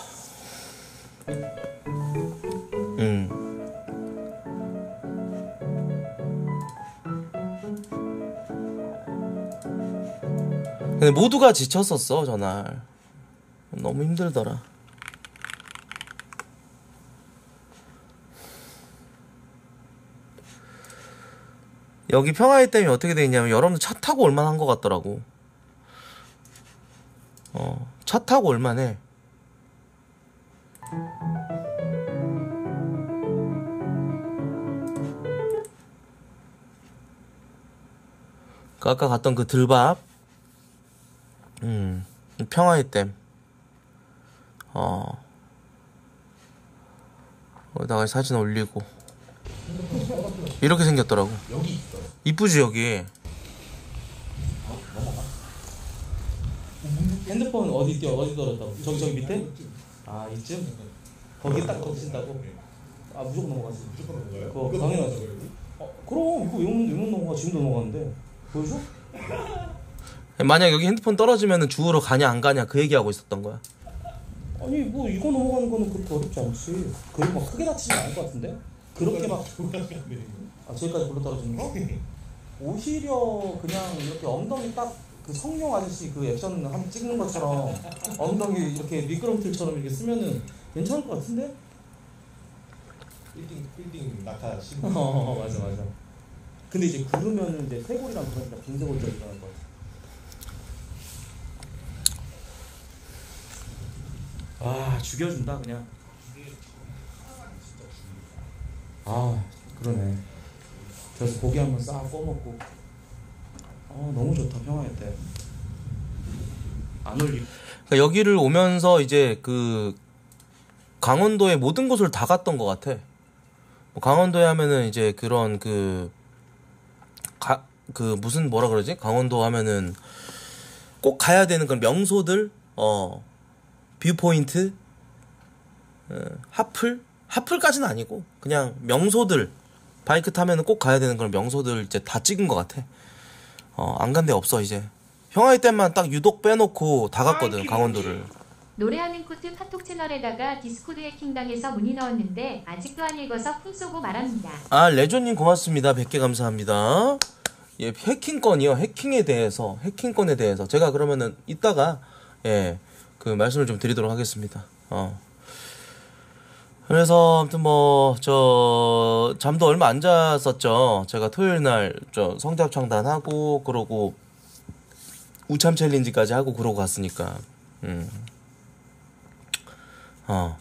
음. 근데 모두가 지쳤었어, 저날. 너무 힘들더라. 여기 평화의 댐이 어떻게 돼 있냐면 여러분들 차 타고 올만한 것 같더라고. 어, 차 타고 올만해. 그 아까 갔던 그 들밥, 음, 평화의 댐, 어, 거기다가 사진 올리고 이렇게 생겼더라고. 여기 있어. 이쁘지 여기. 핸드폰 어디 띄어 어디 떨었다고? 저기 저기 밑에? 아 이쯤? 거기 딱 거친다고? 아 무조건 넘어가지. 무조건 넘어가요? 그거 이거 당연하지. 넘어가죠, 여기? 어 그럼 이거 용문 용문 넘어가 지금도 넘어가는데 보여줘? 만약 여기 핸드폰 떨어지면 주우러 가냐 안 가냐 그 얘기하고 있었던 거야. 아니 뭐 이거 넘어가는 거는 그렇게 어렵지 않지. 그리고 막 크게 다치진 않을 것 같은데? 그렇게 막 아 저기까지 굴러 떨어지는 거? 오히려 그냥 이렇게 엉덩이 딱 그 성룡 아저씨 그 액션 한 찍는 것처럼 엉덩이 이렇게 미끄럼틀처럼 이렇게 쓰면은 괜찮을 것 같은데? 빌딩 빌딩 낙하 심. 어 맞아 맞아. 근데 이제 구르면은 이제 쇄골이랑 그러니까 빈쇄골절이 일어날 것 같아. 아 죽여준다 그냥. 아 그러네. 그래서 고기 한번 싹 꺼먹고. 아 너무 좋다 평화의 때. 안 올리. 그러니까 여기를 오면서 이제 그 강원도의 모든 곳을 다 갔던 것 같아. 뭐 강원도에 하면은 이제 그런 그 가, 그 무슨 뭐라 그러지? 강원도 하면은 꼭 가야 되는 그런 명소들, 어 뷰포인트, 어, 하플, 하플까지는 아니고 그냥 명소들 바이크 타면은 꼭 가야 되는 그런 명소들 이제 다 찍은 것 같아. 어, 안 간 데 없어 이제. 평화의 댐만 딱 유독 빼놓고 다 갔거든 강원도를. 노래하는 코트 카톡 채널에다가 디스코드 해킹당해서 문의 넣었는데 아직도 안 읽어서 쿵 쏘고 말합니다. 아 레조님 고맙습니다. 백 개 감사합니다. 예, 해킹건이요. 해킹에 대해서 해킹건에 대해서 제가 그러면은 이따가 예, 그 말씀을 좀 드리도록 하겠습니다. 어. 그래서 아무튼 뭐 저 잠도 얼마 안 잤었죠. 제가 토요일 날 저 성대합 창단하고 그러고 우참 챌린지까지 하고 그러고 갔으니까. 음. 어.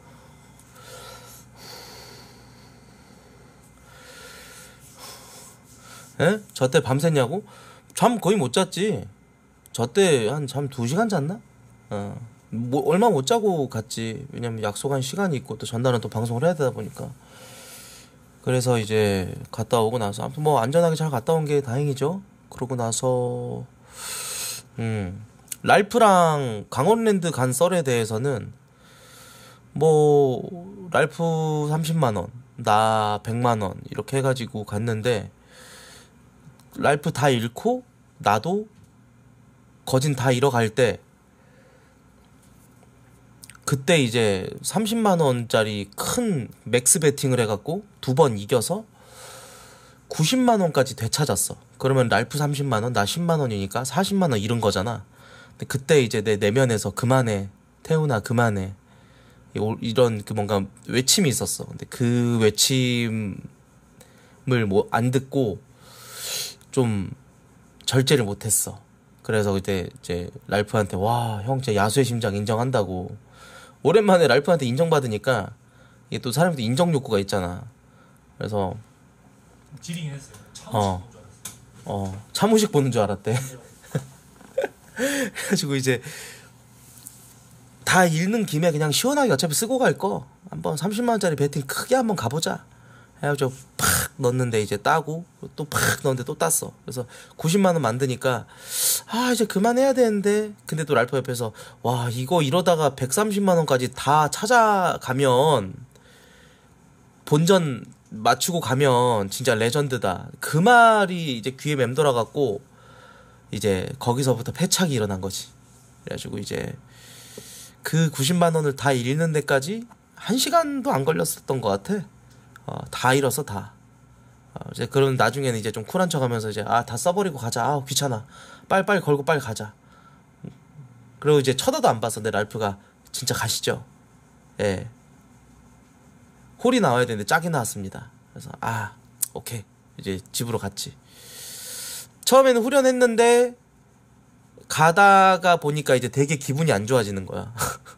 에? 저 때 밤샜냐고? 잠 거의 못 잤지. 저 때 한 잠 두 시간 잤나? 어. 뭐 얼마 못 자고 갔지. 왜냐면 약속한 시간이 있고 또 전날은 또 방송을 해야 되다 보니까. 그래서 이제 갔다 오고 나서 아무튼 뭐 안전하게 잘 갔다 온 게 다행이죠. 그러고 나서 음 랄프랑 강원랜드 간 썰에 대해서는 뭐 랄프 삼십만 원, 나 백만 원 이렇게 해가지고 갔는데 랄프 다 잃고 나도 거진 다 잃어갈 때 그때 이제 삼십만 원짜리 큰 맥스 베팅을 해갖고 두 번 이겨서 구십만 원까지 되찾았어. 그러면 랄프 삼십만 원, 나 십만 원이니까 사십만 원 잃은 거잖아. 근데 그때 이제 내 내면에서 그만해, 태훈아 그만해, 이런 그 뭔가 외침이 있었어. 근데 그 외침을 뭐 안 듣고 좀 절제를 못했어. 그래서 그때 이제 랄프한테 와 형 진짜 야수의 심장 인정한다고. 오랜만에 랄프한테 인정받으니까 이게 또 사람도 인정 욕구가 있잖아. 그래서 지리긴 했어요. 참 어. 줄 알았어요. 어 차무식 보는 줄 알았대. 그래가지고 이제 다 읽는 김에 그냥 시원하게 어차피 쓰고 갈 거 한번 삼십만 원짜리 배팅 크게 한번 가보자 해가지고 팍 넣었는데 이제 따고 또 팍 넣었는데 또 땄어. 그래서 구십만 원 만드니까 아 이제 그만해야 되는데 근데 또 랄프 옆에서 와 이거 이러다가 백삼십만 원까지 다 찾아가면 본전 맞추고 가면 진짜 레전드다. 그 말이 이제 귀에 맴돌아갖고 이제 거기서부터 패착이 일어난 거지. 그래가지고 이제 그 구십만 원을 다 잃는 데까지 한 시간도 안 걸렸었던 것 같아. 어, 다 잃었어 다. 어, 이제 그럼 나중에는 이제 좀 쿨한 척하면서 이제 아 다 써버리고 가자. 아 귀찮아. 빨빨 걸고 빨리 가자. 그리고 이제 쳐다도 안 봤어. 내 랄프가 진짜 가시죠. 예. 홀이 나와야 되는데 짝이 나왔습니다. 그래서 아 오케이 이제 집으로 갔지. 처음에는 후련했는데 가다가 보니까 이제 되게 기분이 안 좋아지는 거야.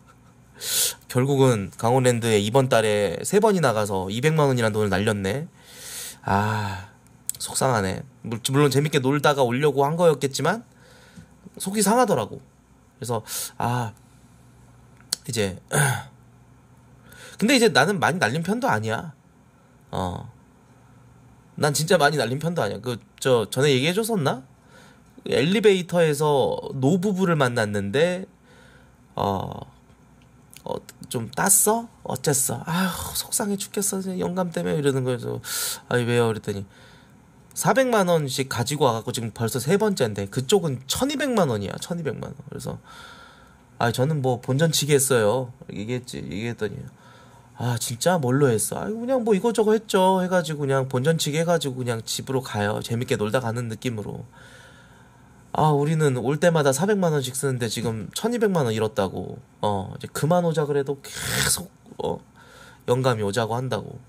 결국은 강원랜드에 이번 달에 세 번이 나가서 이백만 원이라는 돈을 날렸네. 아 속상하네. 물론 재밌게 놀다가 오려고 한 거였겠지만 속이 상하더라고. 그래서 아 이제 근데 이제 나는 많이 날린 편도 아니야. 어. 난 진짜 많이 날린 편도 아니야. 그 저 전에 얘기해 줬었나? 엘리베이터에서 노부부를 만났는데 어, 어, 좀 땄어? 어쨌어? 아휴 속상해 죽겠어 영감 때문에 이러는 거여서 아니 왜요? 그랬더니 사백만 원씩 가지고 와갖고 지금 벌써 세 번째인데 그쪽은 천이백만 원이야. 천이백만 원. 그래서 아 저는 뭐 본전치기 했어요. 얘기했지. 얘기했더니 아 진짜 뭘로 했어? 아 그냥 뭐 이거저거 했죠. 해가지고 그냥 본전치기 해가지고 그냥 집으로 가요. 재밌게 놀다 가는 느낌으로. 아 우리는 올 때마다 사백만 원씩 쓰는데 지금 천이백만 원 잃었다고. 어 이제 그만 오자 그래도 계속 어 영감이 오자고 한다고.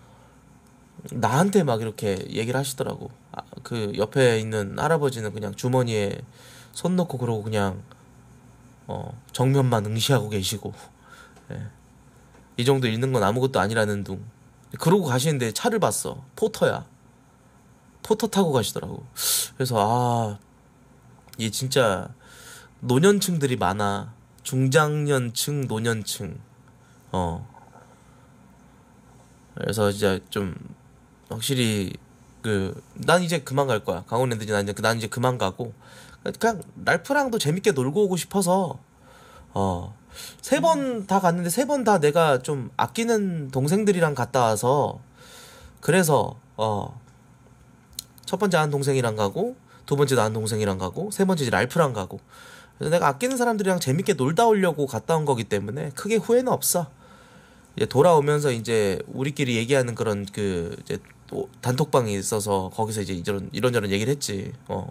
나한테 막 이렇게 얘기를 하시더라고. 아, 그 옆에 있는 할아버지는 그냥 주머니에 손 넣고 그러고 그냥 어 정면만 응시하고 계시고. 예. 이 정도 잃는 건 아무것도 아니라는 둥. 그러고 가시는데 차를 봤어. 포터야. 포터 타고 가시더라고. 그래서 아, 이게 진짜 노년층들이 많아. 중장년층, 노년층. 어. 그래서 진짜 좀 확실히 그 난 이제 그만 갈 거야. 강원랜드지 난 이제 난 이제 그만 가고 그냥 랄프랑도 재밌게 놀고 오고 싶어서 어. 세 번 다 갔는데 세 번 다 내가 좀 아끼는 동생들이랑 갔다 와서 그래서 어 첫 번째 아는 동생이랑 가고 두 번째 아는 동생이랑 가고 세 번째 랄프랑 가고 그래서 내가 아끼는 사람들이랑 재밌게 놀다 오려고 갔다 온 거기 때문에 크게 후회는 없어. 이제 돌아오면서 이제 우리끼리 얘기하는 그런 그 이제 또 단톡방이 있어서 거기서 이제 이런 이런저런 얘기를 했지. 어.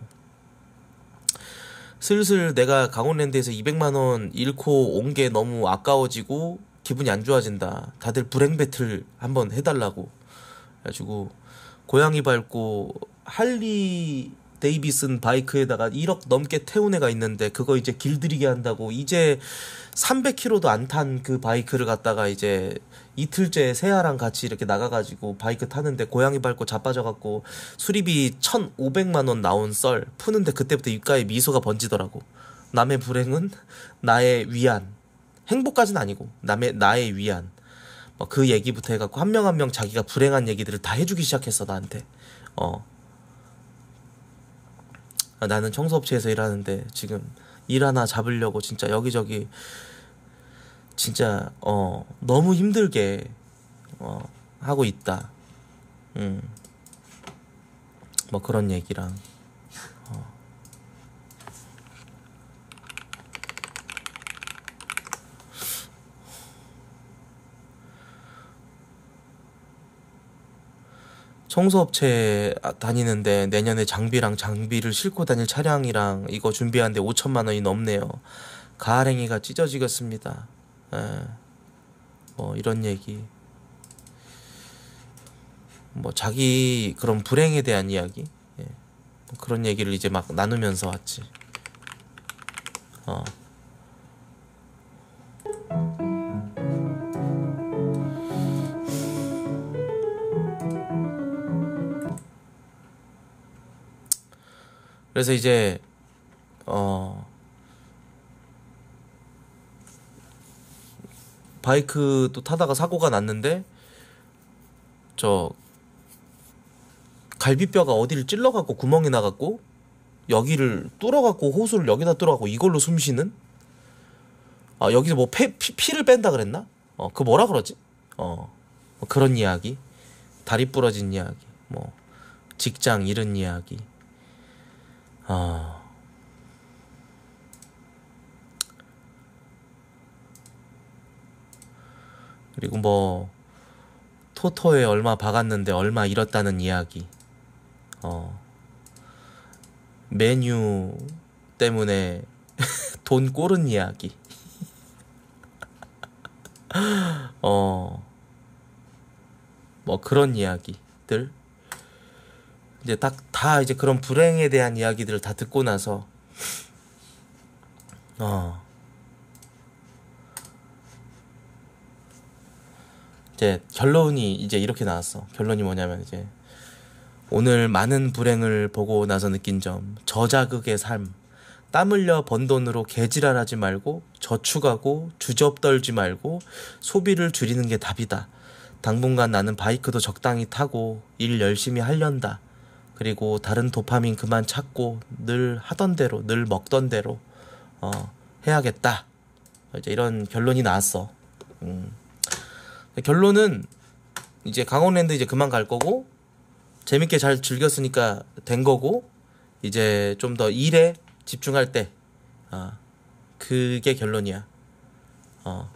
슬슬 내가 강원랜드에서 이백만 원 잃고 온 게 너무 아까워지고 기분이 안 좋아진다. 다들 불행 배틀 한번 해달라고. 그래가지고 고양이 밟고 할리 데이비슨 바이크에다가 일억 넘게 태운 애가 있는데 그거 이제 길들이게 한다고 이제 삼백 킬로미터도 안 탄 그 바이크를 갖다가 이제 이틀째 세아랑 같이 이렇게 나가가지고 바이크 타는데 고양이 밟고 자빠져갖고 수리비 천오백만 원 나온 썰 푸는데 그때부터 입가에 미소가 번지더라고. 남의 불행은 나의 위안. 행복까지는 아니고 남의 나의 위안. 뭐 그 얘기부터 해갖고 한 명 한 명 자기가 불행한 얘기들을 다 해주기 시작했어 나한테. 어. 아, 나는 청소업체에서 일하는데 지금 일 하나 잡으려고 진짜 여기저기 진짜 어 너무 힘들게 어 하고 있다. 음. 뭐 그런 얘기랑 어. 청소업체 다니는데 내년에 장비랑 장비를 싣고 다닐 차량이랑 이거 준비하는데 오천만 원이 넘네요. 가을행이가 찢어지겠습니다. 에, 뭐 이런 얘기. 뭐 자기 그런 불행에 대한 이야기. 예. 뭐 그런 얘기를 이제 막 나누면서 왔지. 어. 그래서 이제 어 바이크도 타다가 사고가 났는데 저 갈비뼈가 어디를 찔러갖고 구멍이 나갖고 여기를 뚫어갖고 호수를 여기다 뚫어갖고 이걸로 숨쉬는 아 여기서 뭐 피, 피, 피를 뺀다 그랬나? 어 그 뭐라 그러지? 어 뭐 그런 이야기 다리 부러진 이야기 뭐 직장 잃은 이야기 아 그리고 뭐 토토에 얼마 박았는데 얼마 잃었다는 이야기 어 메뉴 때문에 돈 꼬른 이야기 어 뭐 그런 이야기들 이제 딱 다 이제 그런 불행에 대한 이야기들을 다 듣고 나서 어 이제 결론이 이제 이렇게 나왔어. 결론이 뭐냐면 이제 오늘 많은 불행을 보고 나서 느낀 점 저자극의 삶 땀 흘려 번 돈으로 개지랄하지 말고 저축하고 주접 떨지 말고 소비를 줄이는 게 답이다. 당분간 나는 바이크도 적당히 타고 일 열심히 하련다. 그리고 다른 도파민 그만 찾고 늘 하던 대로 늘 먹던 대로 어, 해야겠다. 이제 이런 결론이 나왔어. 음. 결론은 이제 강원랜드 이제 그만 갈 거고 재밌게 잘 즐겼으니까 된 거고 이제 좀 더 일에 집중할 때 어, 그게 결론이야. 어.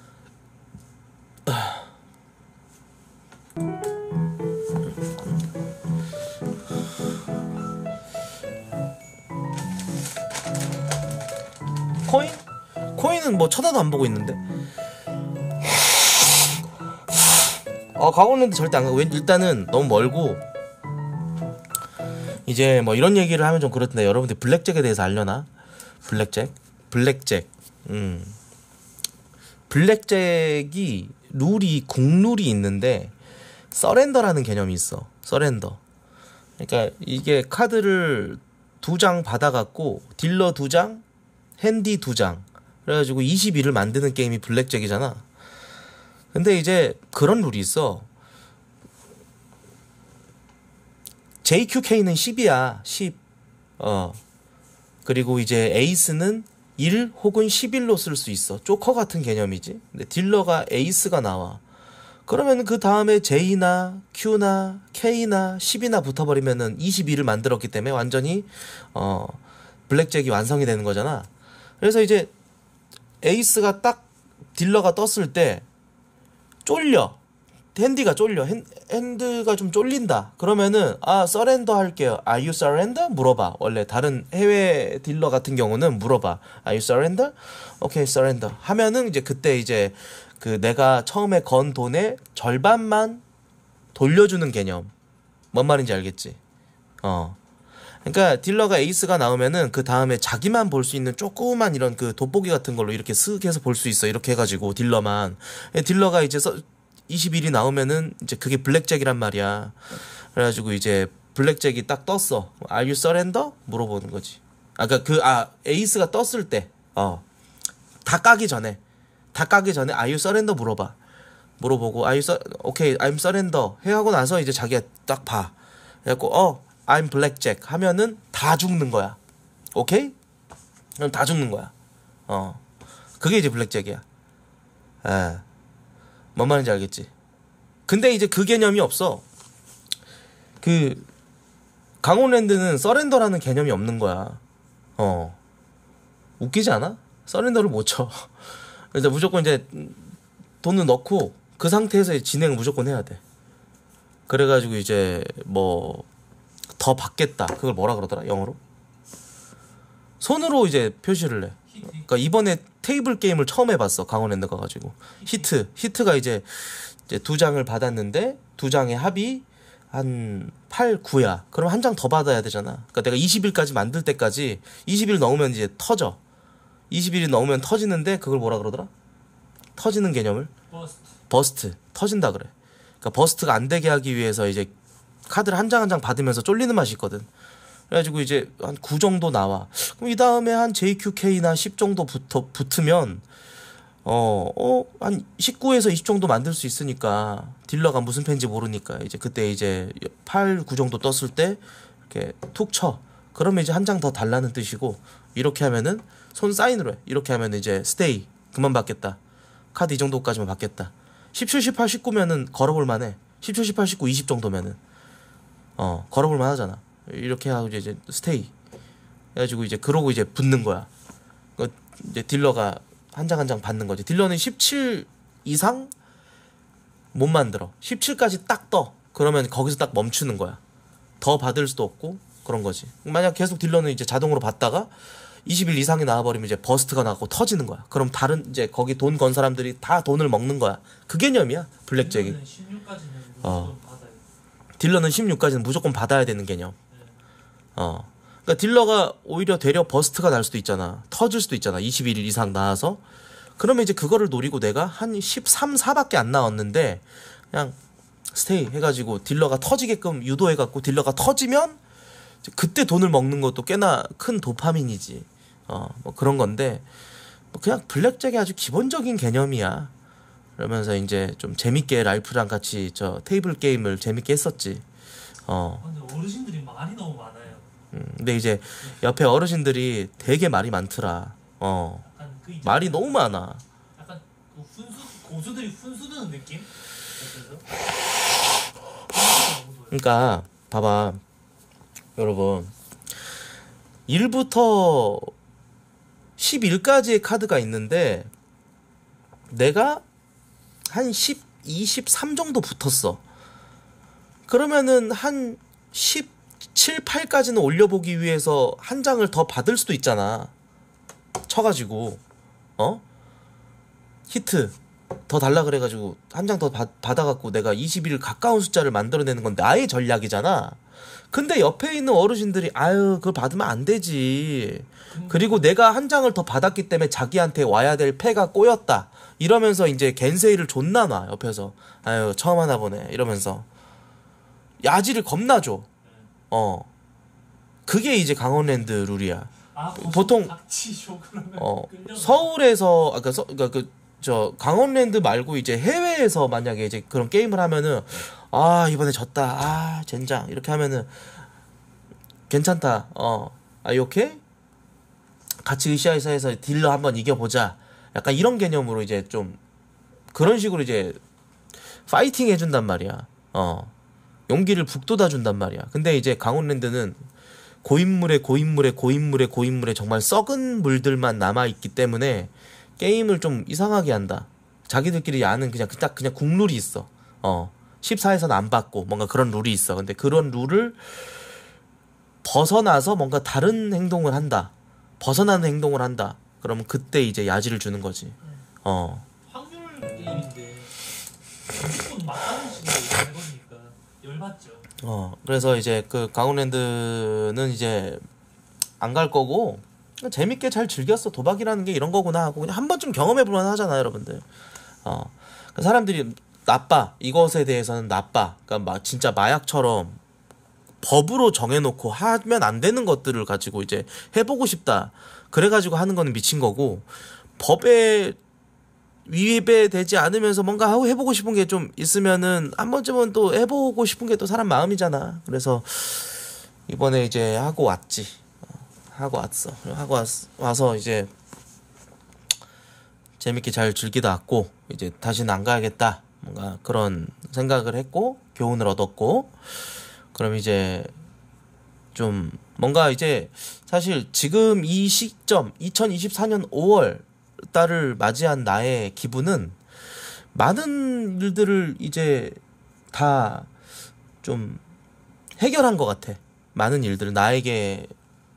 코인? 코인은 뭐 쳐다도 안 보고 있는데. 어, 강원랜드 절대 안 가고 일단은 너무 멀고 이제 뭐 이런 얘기를 하면 좀 그렇던데 여러분들 블랙잭에 대해서 알려나? 블랙잭? 블랙잭 음 블랙잭이 룰이 국룰이 있는데 서렌더라는 개념이 있어. 서렌더 그러니까 이게 카드를 두 장 받아갖고 딜러 두 장 핸디 두 장 그래가지고 이십일을 만드는 게임이 블랙잭이잖아. 근데 이제 그런 룰이 있어. 제이큐케이는 십이야. 십. 어. 그리고 이제 에이스는 일 혹은 십일로 쓸 수 있어. 조커 같은 개념이지. 근데 딜러가 에이스가 나와. 그러면 그 다음에 J나 Q나 K나 십이나 붙어버리면은 이십일을 만들었기 때문에 완전히 어 블랙잭이 완성이 되는 거잖아. 그래서 이제 에이스가 딱 딜러가 떴을 때 쫄려. 핸디가 쫄려. 핸, 핸드가 좀 쫄린다. 그러면은 아 서렌더 할게요. Are you surrender? 물어봐. 원래 다른 해외 딜러 같은 경우는 물어봐. Are you surrender? 오케이, okay, surrender. 하면은 이제 그때 이제 그 내가 처음에 건 돈의 절반만 돌려주는 개념. 뭔 말인지 알겠지? 어. 그러니까 딜러가 에이스가 나오면은 그 다음에 자기만 볼 수 있는 조그만 이런 그 돋보기 같은 걸로 이렇게 쓱 해서 볼 수 있어. 이렇게 해가지고 딜러만. 딜러가 이제 서, 이십일이 나오면은 이제 그게 블랙잭이란 말이야. 그래가지고 이제 블랙잭이 딱 떴어. Are you surrender? 물어보는 거지. 아까 그 아 에이스가 떴을 때, 어, 다 까기 전에, 다 까기 전에 Are you surrender 물어봐. 물어보고 Are you sur, okay, I'm surrender 해 하고 나서 이제 자기가 딱 봐. 그래갖고 어, I'm blackjack 하면은 다 죽는 거야. 오케이? 그럼 다 죽는 거야. 어, 그게 이제 블랙잭이야. 에. 뭔 말인지 알겠지? 근데 이제 그 개념이 없어. 그 강원랜드는 서렌더라는 개념이 없는 거야. 어, 웃기지 않아? 서렌더를 못 쳐. 그래서 무조건 이제 돈을 넣고 그 상태에서 진행을 무조건 해야 돼. 그래가지고 이제 뭐 더 받겠다. 그걸 뭐라 그러더라? 영어로? 손으로 이제 표시를 해. 그러니까 이번에 테이블 게임을 처음 해봤어. 강원랜드 가가지고 히트 히트가 이제 이제 두 장을 받았는데 두 장의 합이 한 팔, 구야. 그럼 한 장 더 받아야 되잖아. 그러니까 내가 이십 일까지 만들 때까지 이십 일 넘으면 이제 터져. 이십 일이 넘으면 터지는데 그걸 뭐라 그러더라? 터지는 개념을 버스트. 버스트 터진다 그래. 그러니까 버스트가 안 되게 하기 위해서 이제 카드를 한 장 한 장 받으면서 쫄리는 맛이 있거든. 그래가지고 이제 한 구 정도 나와. 그럼 이 다음에 한 제이큐케이나 십 정도 붙어, 붙으면 어, 어, 한 십구에서 이십 정도 만들 수 있으니까 딜러가 무슨 펜지 모르니까 이제 그때 이제 팔, 구 정도 떴을 때 이렇게 툭 쳐. 그러면 이제 한 장 더 달라는 뜻이고 이렇게 하면은 손 사인으로 해. 이렇게 하면 이제 스테이 그만 받겠다. 카드 이 정도까지만 받겠다. 십칠, 십팔, 십구면은 걸어볼 만해. 십칠, 십팔, 십구, 이십 정도면은 어 걸어볼 만하잖아. 이렇게 하고 이제 스테이 해가지고 이제 그러고 이제 붙는 거야. 그 이제 딜러가 한 장 한 장 받는 거지. 딜러는 십칠 이상 못 만들어. 십칠까지 딱 떠. 그러면 거기서 딱 멈추는 거야. 더 받을 수도 없고 그런 거지. 만약 계속 딜러는 이제 자동으로 받다가 이십 일 이상이 나와버리면 이제 버스트가 나고 터지는 거야. 그럼 다른 이제 거기 돈 건 사람들이 다 돈을 먹는 거야. 그 개념이야 블랙잭이. 십육까지는 어. 무조건 받아요. 딜러는 십육까지는 무조건 받아야 되는 개념. 어. 그러니까 딜러가 오히려 되려 버스트가 날 수도 있잖아. 터질 수도 있잖아. 이십 일 이상 나와서. 그러면 이제 그거를 노리고 내가 한 십삼, 사밖에 안 나왔는데 그냥 스테이 해가지고 딜러가 터지게끔 유도해갖고 딜러가 터지면 그때 돈을 먹는 것도 꽤나 큰 도파민이지. 어, 뭐 그런 건데 뭐 그냥 블랙잭이 아주 기본적인 개념이야. 그러면서 이제 좀 재밌게 라이프랑 같이 저 테이블 게임을 재밌게 했었지. 어. 근데 어르신들이 말이 너무 많아요. 음, 근데 이제 옆에 어르신들이 되게 말이 많더라. 어. 약간 그 있잖아요. 말이 너무 많아. 약간 그 훈수 고수들이 훈수드는 느낌? 그래서 그러니까 봐봐 여러분 일부터 십일까지의 카드가 있는데 내가 한 십이, 십삼 정도 붙었어. 그러면은 한 십칠, 팔까지는 올려보기 위해서 한 장을 더 받을 수도 있잖아. 쳐가지고 어? 히트 더 달라 그래가지고 한 장 더 받아갖고 내가 이십 일 가까운 숫자를 만들어내는 건 나의 전략이잖아. 근데 옆에 있는 어르신들이 아유 그걸 받으면 안 되지. 그리고 내가 한 장을 더 받았기 때문에 자기한테 와야 될 패가 꼬였다. 이러면서 이제 겐세이를 존나 놔 옆에서. 아유 처음 하나 보네 이러면서 야지를 겁나 줘. 어 그게 이제 강원랜드 룰이야. 아, 보통 닥치죠 그러면 어 끌려가. 서울에서 아까 서 그러니까 그 저 강원랜드 말고 이제 해외에서 만약에 이제 그런 게임을 하면은 아 이번에 졌다 아 젠장 이렇게 하면은 괜찮다 어 아이 오케이 같이 으쌰으쌰 해서 딜러 한번 이겨보자 약간 이런 개념으로 이제 좀 그런 식으로 이제 파이팅 해준단 말이야. 어 용기를 북돋아 준단 말이야. 근데 이제 강원랜드는 고인물에 고인물에 고인물에 고인물에 정말 썩은 물들만 남아있기 때문에 게임을 좀 이상하게 한다. 자기들끼리 아는 그냥 딱 그냥 국룰이 있어. 어 십사에서는 안 받고 뭔가 그런 룰이 있어. 근데 그런 룰을 벗어나서 뭔가 다른 행동을 한다. 벗어나는 행동을 한다. 그러면 그때 이제 야지를 주는 거지. 어 확률 게임인데 무조건 맞다는 식으로 해버리니까 열받죠. 어 그래서 이제 그 강원랜드는 이제 안 갈 거고 재밌게 잘 즐겼어. 도박이라는 게 이런 거구나 하고 그냥 한 번쯤 경험해볼만 하잖아 여러분들. 어 그 사람들이 나빠 이것에 대해서는 나빠. 그러니까 막 진짜 마약처럼 법으로 정해놓고 하면 안 되는 것들을 가지고 이제 해보고 싶다. 그래가지고 하는 거는 미친 거고 법에 위배되지 않으면서 뭔가 하고 해보고 싶은 게 좀 있으면은 한 번쯤은 또 해보고 싶은 게 또 사람 마음이잖아. 그래서 이번에 이제 하고 왔지. 하고 왔어. 하고 왔, 와서 이제 재밌게 잘 즐기다 왔고 이제 다시는 안 가야겠다. 뭔가 그런 생각을 했고 교훈을 얻었고 그럼 이제 좀 뭔가 이제 사실 지금 이 시점 이천이십사 년 오월 달을 맞이한 나의 기분은 많은 일들을 이제 다 좀 해결한 것 같아. 많은 일들 나에게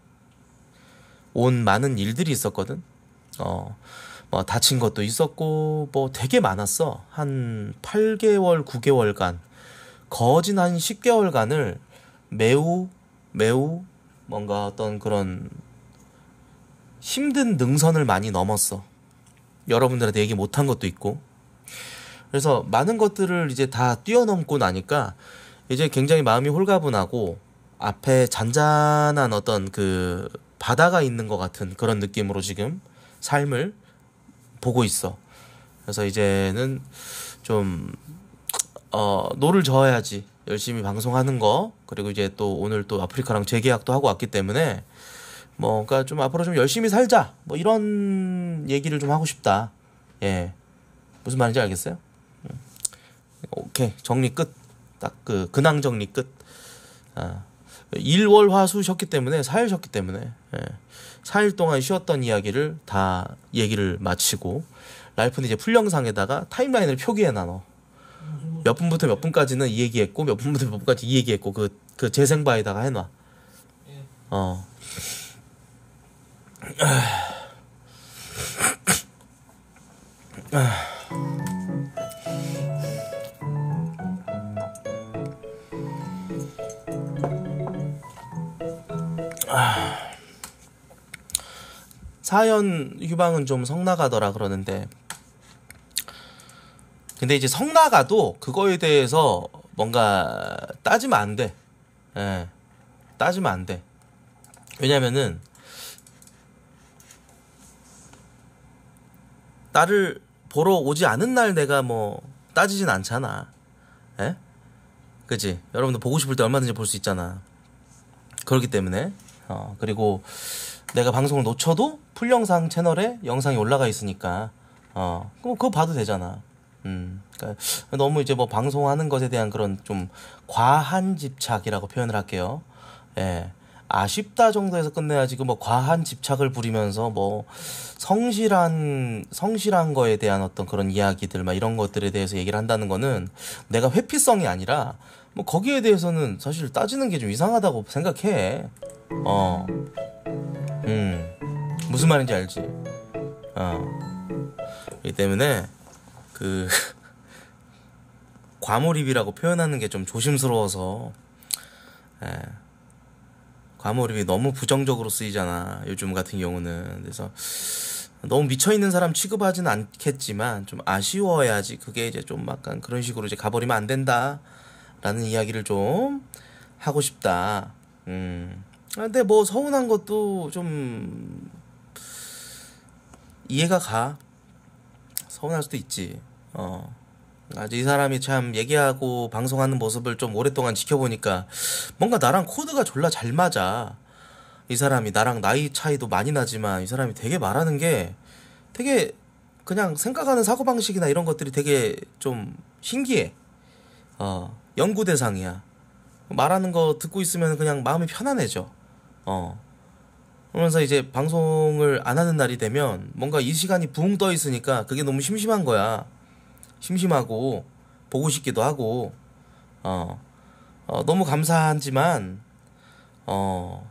온 많은 일들이 있었거든. 어, 뭐 다친 것도 있었고 뭐 되게 많았어. 한 팔 개월, 구 개월간 거진 한 십 개월간을 매우 매우 뭔가 어떤 그런 힘든 능선을 많이 넘었어. 여러분들한테 얘기 못한 것도 있고. 그래서 많은 것들을 이제 다 뛰어넘고 나니까 이제 굉장히 마음이 홀가분하고 앞에 잔잔한 어떤 그 바다가 있는 것 같은 그런 느낌으로 지금 삶을 보고 있어. 그래서 이제는 좀 어, 노를 저어야지. 열심히 방송하는 거, 그리고 이제 또 오늘 또 아프리카랑 재계약도 하고 왔기 때문에 뭐 그러니까 좀 앞으로 좀 열심히 살자. 뭐 이런 얘기를 좀 하고 싶다. 예. 무슨 말인지 알겠어요? 오케이. 정리 끝. 딱 그 근황 정리 끝. 아. 일월화수 쉬었기 때문에 사 일 쉬었기 때문에 예. 사 일 동안 쉬었던 이야기를 다 얘기를 마치고 랄프는 이제 풀영상에다가 타임라인을 표기해 놔. 몇 분부터 몇 분까지는 이 얘기했고 몇 분부터 몇 분까지 이 얘기했고 그, 그 재생바에다가 해놔. 어. 사연 휴방은 좀 성나가더라 그러는데, 근데 이제 성나가도 그거에 대해서 뭔가 따지면 안 돼. 예. 따지면 안 돼. 왜냐면은 나를 보러 오지 않은 날 내가 뭐 따지진 않잖아. 예? 그치? 여러분들 보고 싶을 때 얼마든지 볼 수 있잖아. 그렇기 때문에 어 그리고 내가 방송을 놓쳐도 풀영상 채널에 영상이 올라가 있으니까 어 그럼 그거 봐도 되잖아. 음, 그러니까 너무 이제 뭐 방송하는 것에 대한 그런 좀 과한 집착이라고 표현을 할게요. 예, 아쉽다 정도에서 끝내야지. 그 뭐 과한 집착을 부리면서 뭐 성실한 성실한 거에 대한 어떤 그런 이야기들 막 이런 것들에 대해서 얘기를 한다는 거는 내가 회피성이 아니라 뭐 거기에 대해서는 사실 따지는 게 좀 이상하다고 생각해. 어, 음, 무슨 말인지 알지? 어, 이 때문에. 그 과몰입이라고 표현하는 게 좀 조심스러워서. 예. 과몰입이 너무 부정적으로 쓰이잖아 요즘 같은 경우는. 그래서 너무 미쳐있는 사람 취급하지는 않겠지만 좀 아쉬워야지. 그게 이제 좀 약간 그런 식으로 이제 가버리면 안 된다 라는 이야기를 좀 하고 싶다. 음. 근데 뭐 서운한 것도 좀 이해가 가. 서운할 수도 있지. 어. 아주 이 사람이 참 얘기하고 방송하는 모습을 좀 오랫동안 지켜보니까 뭔가 나랑 코드가 졸라 잘 맞아. 이 사람이 나랑 나이 차이도 많이 나지만 이 사람이 되게 말하는 게 되게 그냥 생각하는 사고방식이나 이런 것들이 되게 좀 신기해. 어, 연구 대상이야. 말하는 거 듣고 있으면 그냥 마음이 편안해져. 어. 그러면서 이제 방송을 안 하는 날이 되면 뭔가 이 시간이 붕 떠 있으니까 그게 너무 심심한 거야. 심심하고 보고 싶기도 하고. 어, 어 너무 감사하지만 어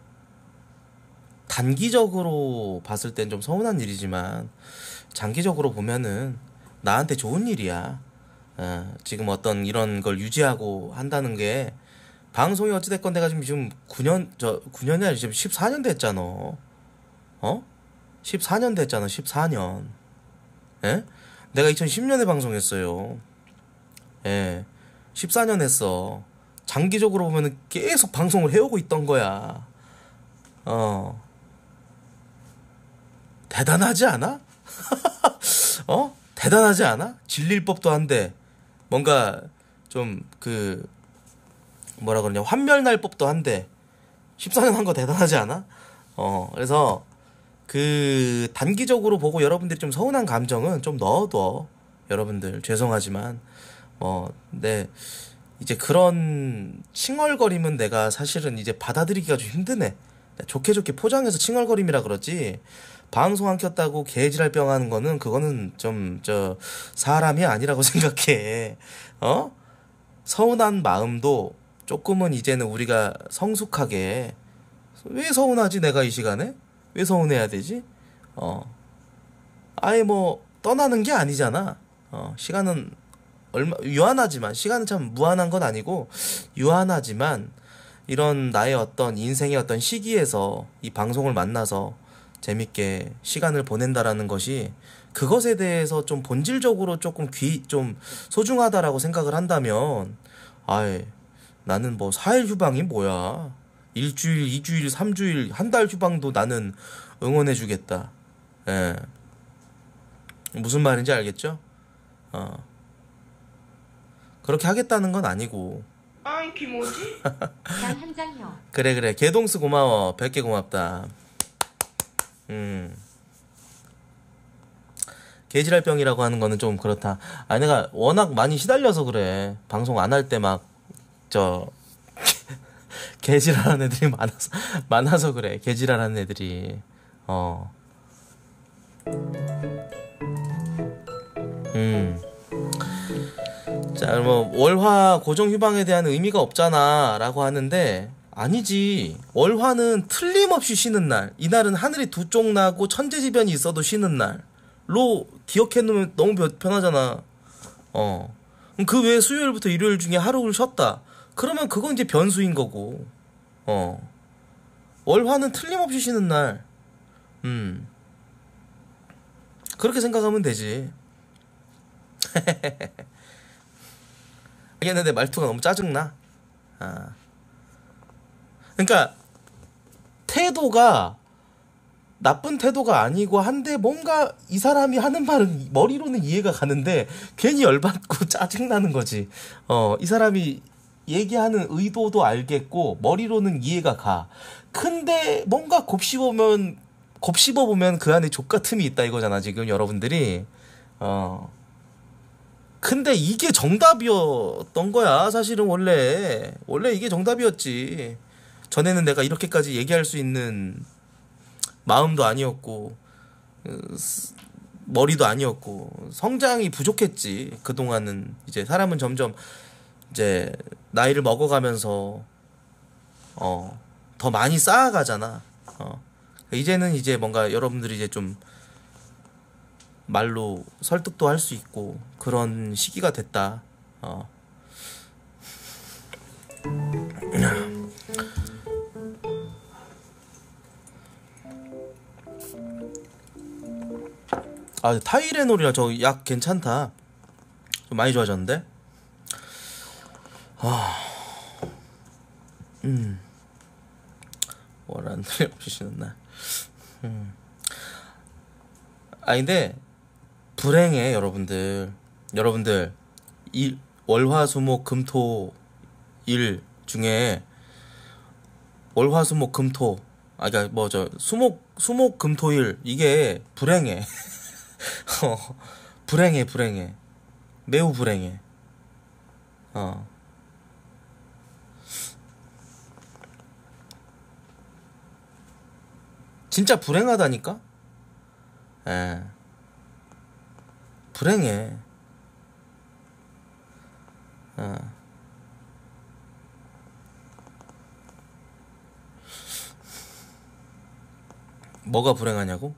단기적으로 봤을 땐 좀 서운한 일이지만 장기적으로 보면은 나한테 좋은 일이야. 어, 지금 어떤 이런 걸 유지하고 한다는 게 방송이 어찌됐건 내가 지금 지금 구 년 저 구 년이 아니라 지금 십사 년 됐잖아. 어? 십사 년 됐잖아. 십사 년. 예? 내가 이천십 년에 방송했어요. 예. 십사 년 했어. 장기적으로 보면은 계속 방송을 해오고 있던 거야. 어. 대단하지 않아? 어? 대단하지 않아? 질릴 법도 한데 뭔가 좀 그 뭐라 그러냐 환멸 날 법도 한데 십사 년 한 거 대단하지 않아? 어. 그래서 그 단기적으로 보고 여러분들이 좀 서운한 감정은 좀 넣어둬. 여러분들 죄송하지만 어 근데 이제 그런 칭얼거림은 내가 사실은 이제 받아들이기가 좀 힘드네. 좋게 좋게 포장해서 칭얼거림이라 그러지 방송 안 켰다고 개지랄 병 하는 거는 그거는 좀 저 사람이 아니라고 생각해. 어? 서운한 마음도 조금은 이제는 우리가 성숙하게. 왜 서운하지 내가 이 시간에? 왜 서운해야 되지? 어. 아예 뭐 떠나는 게 아니잖아. 어. 시간은 얼마 유한하지만 시간은 참 무한한 건 아니고 유한하지만 이런 나의 어떤 인생의 어떤 시기에서 이 방송을 만나서 재밌게 시간을 보낸다라는 것이 그것에 대해서 좀 본질적으로 조금 귀 좀 소중하다라고 생각을 한다면 아예 나는 뭐 사 일 휴방이 뭐야 일주일, 이주일, 삼주일, 한 달 휴방도 나는 응원해주겠다. 예. 무슨 말인지 알겠죠? 어. 그렇게 하겠다는 건 아니고. 아, 기모지? 난 한장혀. 그래 그래 개동스 고마워. 백 개 고맙다. 음. 개지랄병이라고 하는 거는 좀 그렇다. 아니 내가 워낙 많이 시달려서 그래. 방송 안 할 때 막 저 개지랄하는 애들이 많아서 많아서 그래. 개지랄하는 애들이. 어. 음. 자, 뭐 월화 고정 휴방에 대한 의미가 없잖아라고 하는데 아니지. 월화는 틀림없이 쉬는 날. 이날은 하늘이 두 쪽 나고 천재지변이 있어도 쉬는 날로 기억해 놓으면 너무 편하잖아. 어. 그 외에 수요일부터 일요일 중에 하루를 쉬었다. 그러면 그건 이제 변수인 거고. 어. 월화는 틀림없이 쉬는 날. 음. 그렇게 생각하면 되지. 알겠는데 말투가 너무 짜증나. 아. 그러니까 태도가 나쁜 태도가 아니고 한데 뭔가 이 사람이 하는 말은 머리로는 이해가 가는데 괜히 열받고 짜증나는 거지. 어, 이 사람이 얘기하는 의도도 알겠고 머리로는 이해가 가. 근데 뭔가 곱씹어보면 곱씹어보면 그 안에 족같음이 있다 이거잖아 지금 여러분들이. 어. 근데 이게 정답이었던 거야 사실은. 원래 원래 이게 정답이었지. 전에는 내가 이렇게까지 얘기할 수 있는 마음도 아니었고 머리도 아니었고 성장이 부족했지. 그동안은 이제 사람은 점점 이제 나이를 먹어가면서 어, 더 많이 쌓아가잖아. 어. 이제는 이제 뭔가 여러분들이 이제 좀 말로 설득도 할 수 있고 그런 시기가 됐다. 어. 아, 타이레놀이라 저 약 괜찮다. 좀 많이 좋아졌는데. 아, 음, 월안 없이 쉬는 날. 음. 아 근데 불행해 여러분들. 여러분들 일 월화수목금토 일 중에 월화수목금토 아 그러니까 뭐 저 수목 수목금토일 이게 불행해. 어, 불행해 불행해 매우 불행해. 어. 진짜 불행하다니까? 예. 불행해. 어. 뭐가 불행하냐고?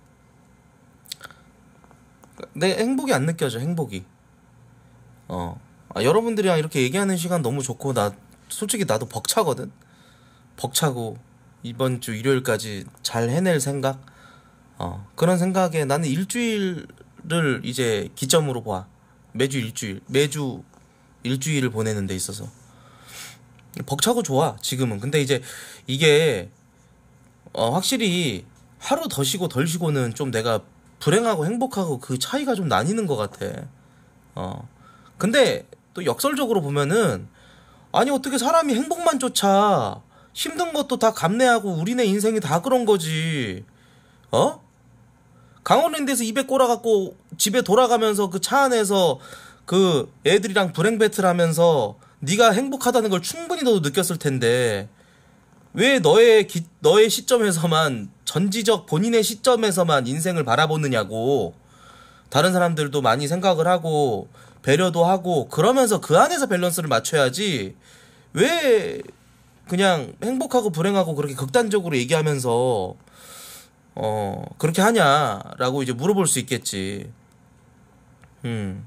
내 행복이 안 느껴져, 행복이. 어. 아, 여러분들이랑 이렇게 얘기하는 시간 너무 좋고, 나, 솔직히 나도 벅차거든? 벅차고, 이번 주 일요일까지 잘 해낼 생각? 어. 그런 생각에 나는 일주일을 이제 기점으로 봐. 매주 일주일. 매주 일주일을 보내는 데 있어서. 벅차고 좋아, 지금은. 근데 이제 이게, 어, 확실히 하루 더 쉬고 덜 쉬고는 좀 내가 불행하고 행복하고 그 차이가 좀 나뉘는 것 같아. 어. 근데 또 역설적으로 보면은 아니 어떻게 사람이 행복만 쫓아. 힘든 것도 다 감내하고 우리네 인생이 다 그런 거지. 어? 강원랜드에서 입에 꼬라갖고 집에 돌아가면서 그 차 안에서 그 애들이랑 불행 배틀하면서 네가 행복하다는 걸 충분히 너도 느꼈을 텐데 왜 너의 기, 너의 시점에서만 전지적 본인의 시점에서만 인생을 바라보느냐고. 다른 사람들도 많이 생각을 하고 배려도 하고 그러면서 그 안에서 밸런스를 맞춰야지 왜 그냥 행복하고 불행하고 그렇게 극단적으로 얘기하면서 어 그렇게 하냐라고 이제 물어볼 수 있겠지. 음.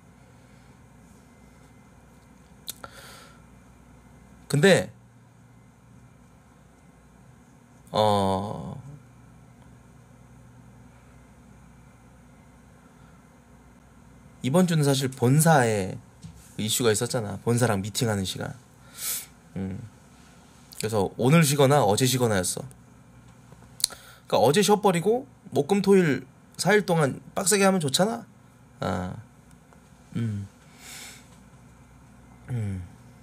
근데 어 이번 주는 사실 본사에 이슈가 있었잖아. 본사랑 미팅하는 시간. 음. 그래서 오늘 쉬거나 어제 쉬거나였어. 그러니까 어제 쉬어버리고 목금토일 사 일 동안 빡세게 하면 좋잖아. 아, 음, 음.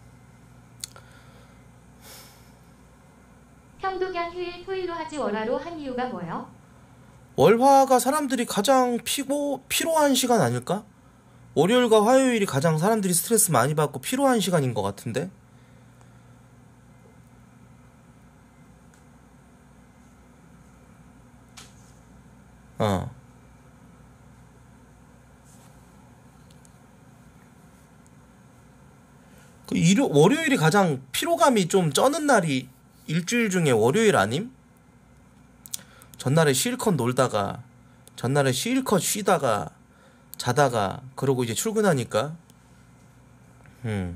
평도경 휴일 토일로 하지 월화로 한 이유가 뭐요? 월화가 사람들이 가장 피고 피로한 시간 아닐까? 월요일과 화요일이 가장 사람들이 스트레스 많이 받고 피로한 시간인 것 같은데. 어. 그 일요 월요일이 가장 피로감이 좀 쩌는 날이 일주일 중에 월요일 아님? 전날에 실컷 놀다가 전날에 실컷 쉬다가 자다가 그러고 이제 출근하니까 음.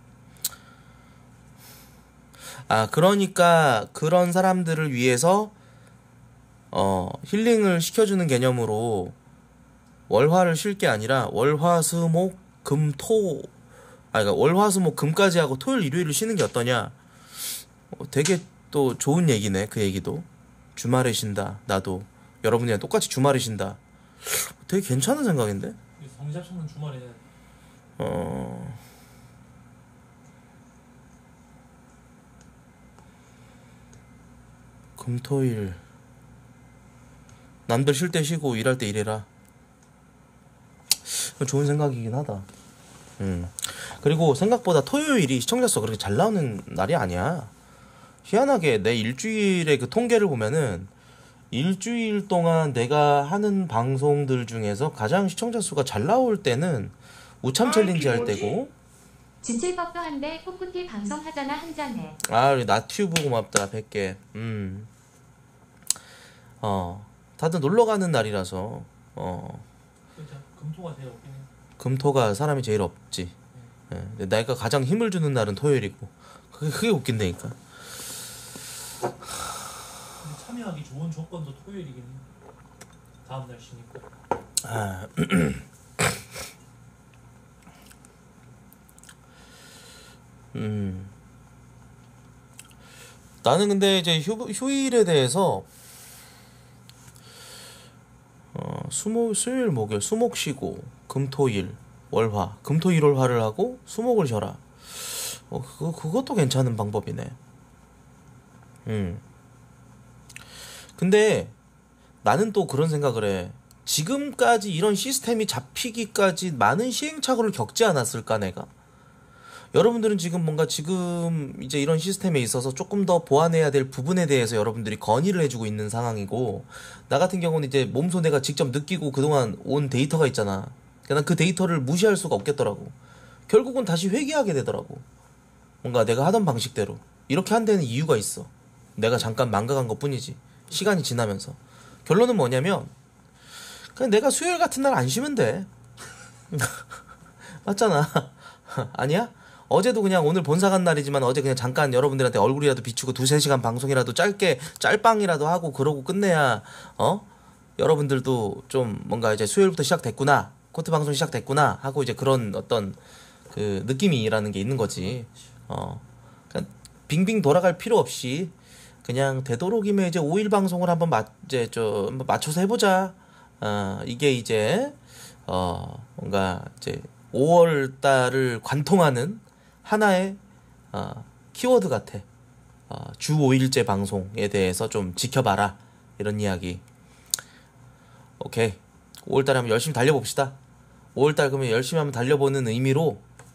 아 그러니까 그런 사람들을 위해서 어 힐링을 시켜주는 개념으로 월화를 쉴 게 아니라 월화수목 금토 아 그러니까 월화수목 금까지 하고 토요일 일요일을 쉬는 게 어떠냐. 어, 되게 또 좋은 얘기네. 그 얘기도 주말에 쉰다. 나도 여러분이랑 똑같이 주말에 쉰다. 되게 괜찮은 생각인데. 성잡창는 주말에 어 금토일 남들 쉴 때 쉬고 일할 때 일해라. 좋은 생각이긴 하다. 음. 그리고 생각보다 토요일이 시청자 수가 그렇게 잘 나오는 날이 아니야. 희한하게 내 일주일의 그 통계를 보면은 일주일 동안 내가 하는 방송들 중에서 가장 시청자 수가 잘 나올 때는 우참 챌린지 할 때고. 지칠법도 한데 코쿠티 방송하잖아 한 잔에. 아 우리 나튜브 고맙다 백 개. 음. 어 다들 놀러 가는 날이라서 어 진짜 금토가 제일 없긴 해. 금토가 사람이 제일 없지. 예. 근데 내가 가장 힘을 주는 날은 토요일이고. 그게 그게 웃긴다니까. 근데 참여하기 좋은 조건도 토요일이긴 해. 다음 날 쉬니까. 아. 음. 나는 근데 이제 휴, 휴일에 대해서 어, 수목, 수요일, 목요일, 수목 쉬고 금토일, 월화, 금토일, 월화를 하고 수목을 쉬어라. 어, 그거 그것도 괜찮은 방법이네. 음. 근데 나는 또 그런 생각을 해. 지금까지 이런 시스템이 잡히기까지 많은 시행착오를 겪지 않았을까 내가? 여러분들은 지금 뭔가 지금 이제 이런 시스템에 있어서 조금 더 보완해야 될 부분에 대해서 여러분들이 건의를 해주고 있는 상황이고, 나 같은 경우는 이제 몸소 내가 직접 느끼고 그동안 온 데이터가 있잖아. 그냥 그 데이터를 무시할 수가 없겠더라고. 결국은 다시 회귀하게 되더라고. 뭔가 내가 하던 방식대로. 이렇게 한 데는 이유가 있어. 내가 잠깐 망각한 것 뿐이지. 시간이 지나면서. 결론은 뭐냐면 그냥 내가 수요일 같은 날 안 쉬면 돼. 맞잖아. 아니야? 어제도 그냥 오늘 본사 간 날이지만 어제 그냥 잠깐 여러분들한테 얼굴이라도 비추고 두세 시간 방송이라도 짧게 짤방이라도 하고 그러고 끝내야 어? 여러분들도 좀 뭔가 이제 수요일부터 시작됐구나, 코트 방송 시작됐구나 하고 이제 그런 어떤 그 느낌이라는 게 있는 거지. 어. 그냥 빙빙 돌아갈 필요 없이 그냥 되도록이면 이제 오 일 방송을 한번 맞 이제 좀 맞춰서 해보자. 어, 이게 이제 어 뭔가 이제 오월 달을 관통하는 하나의 어, 키워드 같아. 어, 주 오 일째 방송에 대해서 좀 지켜봐라. 이런 이야기. 오케이. 오월 달에 한번 열심히 달려봅시다. 오월 달 그러면 열심히 한번 달려보는 의미로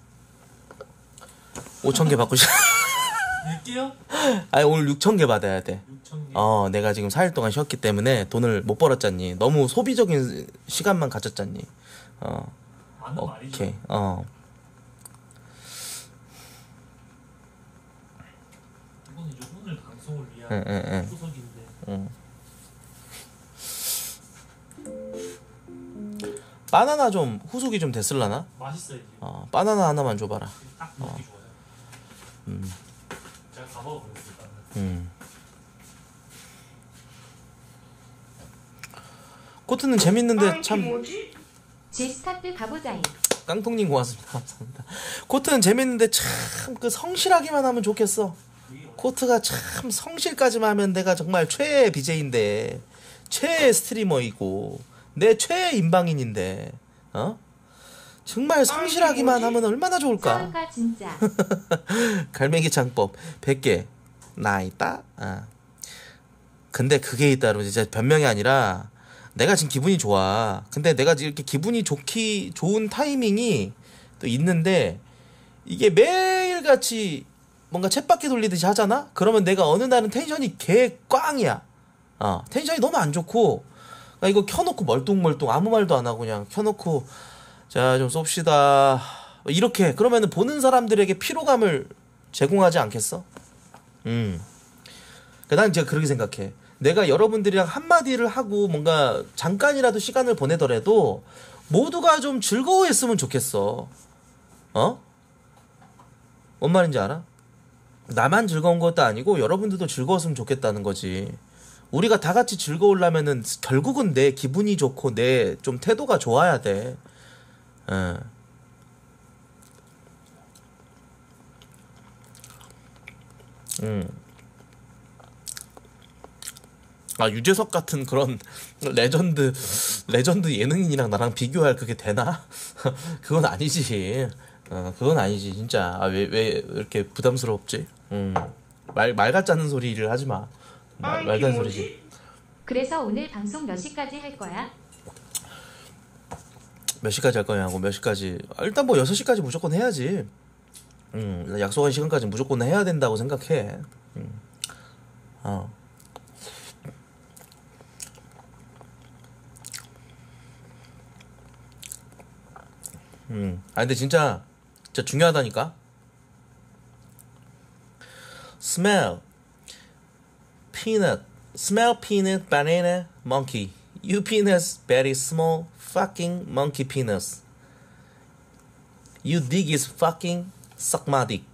오천 개 받고 싶. 몇 개요? 아니 오늘 육천 개 받아야 돼. 육천 개. 어, 내가 지금 사 일 동안 쉬었기 때문에 돈을 못 벌었잖니. 너무 소비적인 시간만 가졌잖니. 어, 맞는 말이죠. 오케이. 어. 이건 이제 오늘 방송을 위한 응, 응, 응. 후속인데. 응. 바나나 좀 후숙이 좀 됐을라나? 맛있어요 이게. 어, 바나나 하나만 줘봐라. 딱 먹기 좋아요. 음, 제가 가봐보겠습니다. 음. 코트는 재밌는데 빵 참. 뭐지? 제 스타트 가보자잉. 깡통님 고맙습니다. 감사합니다. 코트는 재밌는데 참 그 성실하기만 하면 좋겠어. 코트가 참 성실까지만 하면 내가 정말 최애 비제이인데 최애 스트리머이고 내 최애 인방인인데 어? 정말 성실하기만 하면 얼마나 좋을까. 서울가 진짜. 갈매기 창법 백 개 나 있다. 아. 근데 그게 있다. 진짜 변명이 아니라 내가 지금 기분이 좋아. 근데 내가 이렇게 기분이 좋기 좋은 타이밍이 또 있는데 이게 매일같이 뭔가 쳇바퀴 돌리듯이 하잖아? 그러면 내가 어느 날은 텐션이 개 꽝이야. 어, 텐션이 너무 안 좋고 그러니까 이거 켜놓고 멀뚱멀뚱 아무 말도 안 하고 그냥 켜놓고 자 좀 쏩시다 이렇게 그러면은 보는 사람들에게 피로감을 제공하지 않겠어? 음. 그러니까 난 제가 그렇게 생각해. 내가 여러분들이랑 한마디를 하고 뭔가 잠깐이라도 시간을 보내더라도 모두가 좀 즐거워했으면 좋겠어. 어? 뭔 말인지 알아? 나만 즐거운 것도 아니고 여러분들도 즐거웠으면 좋겠다는 거지. 우리가 다 같이 즐거우려면은 결국은 내 기분이 좋고 내 좀 태도가 좋아야 돼. 어. 음. 아 유재석 같은 그런 레전드 레전드 예능인이랑 나랑 비교할 그게 되나? 그건 아니지. 어 그건 아니지 진짜. 아, 왜, 왜 이렇게 부담스럽지? 음. 말, 말 같지 않은 소리를 하지 마. 말, 말도 안 소리지. 그래서 오늘 방송 몇 시까지 할 거야? 몇 시까지 할 거냐고 몇 시까지? 아, 일단 뭐 여섯 시까지 무조건 해야지. 음, 약속한 시간까지 무조건 해야 된다고 생각해. 음. 어. 음. 아 근데 진짜 진짜 중요하다니까. Smell peanut, smell peanut, banana, monkey. You peanuts, very small, fucking monkey peanuts. You dig is fucking suck my dick.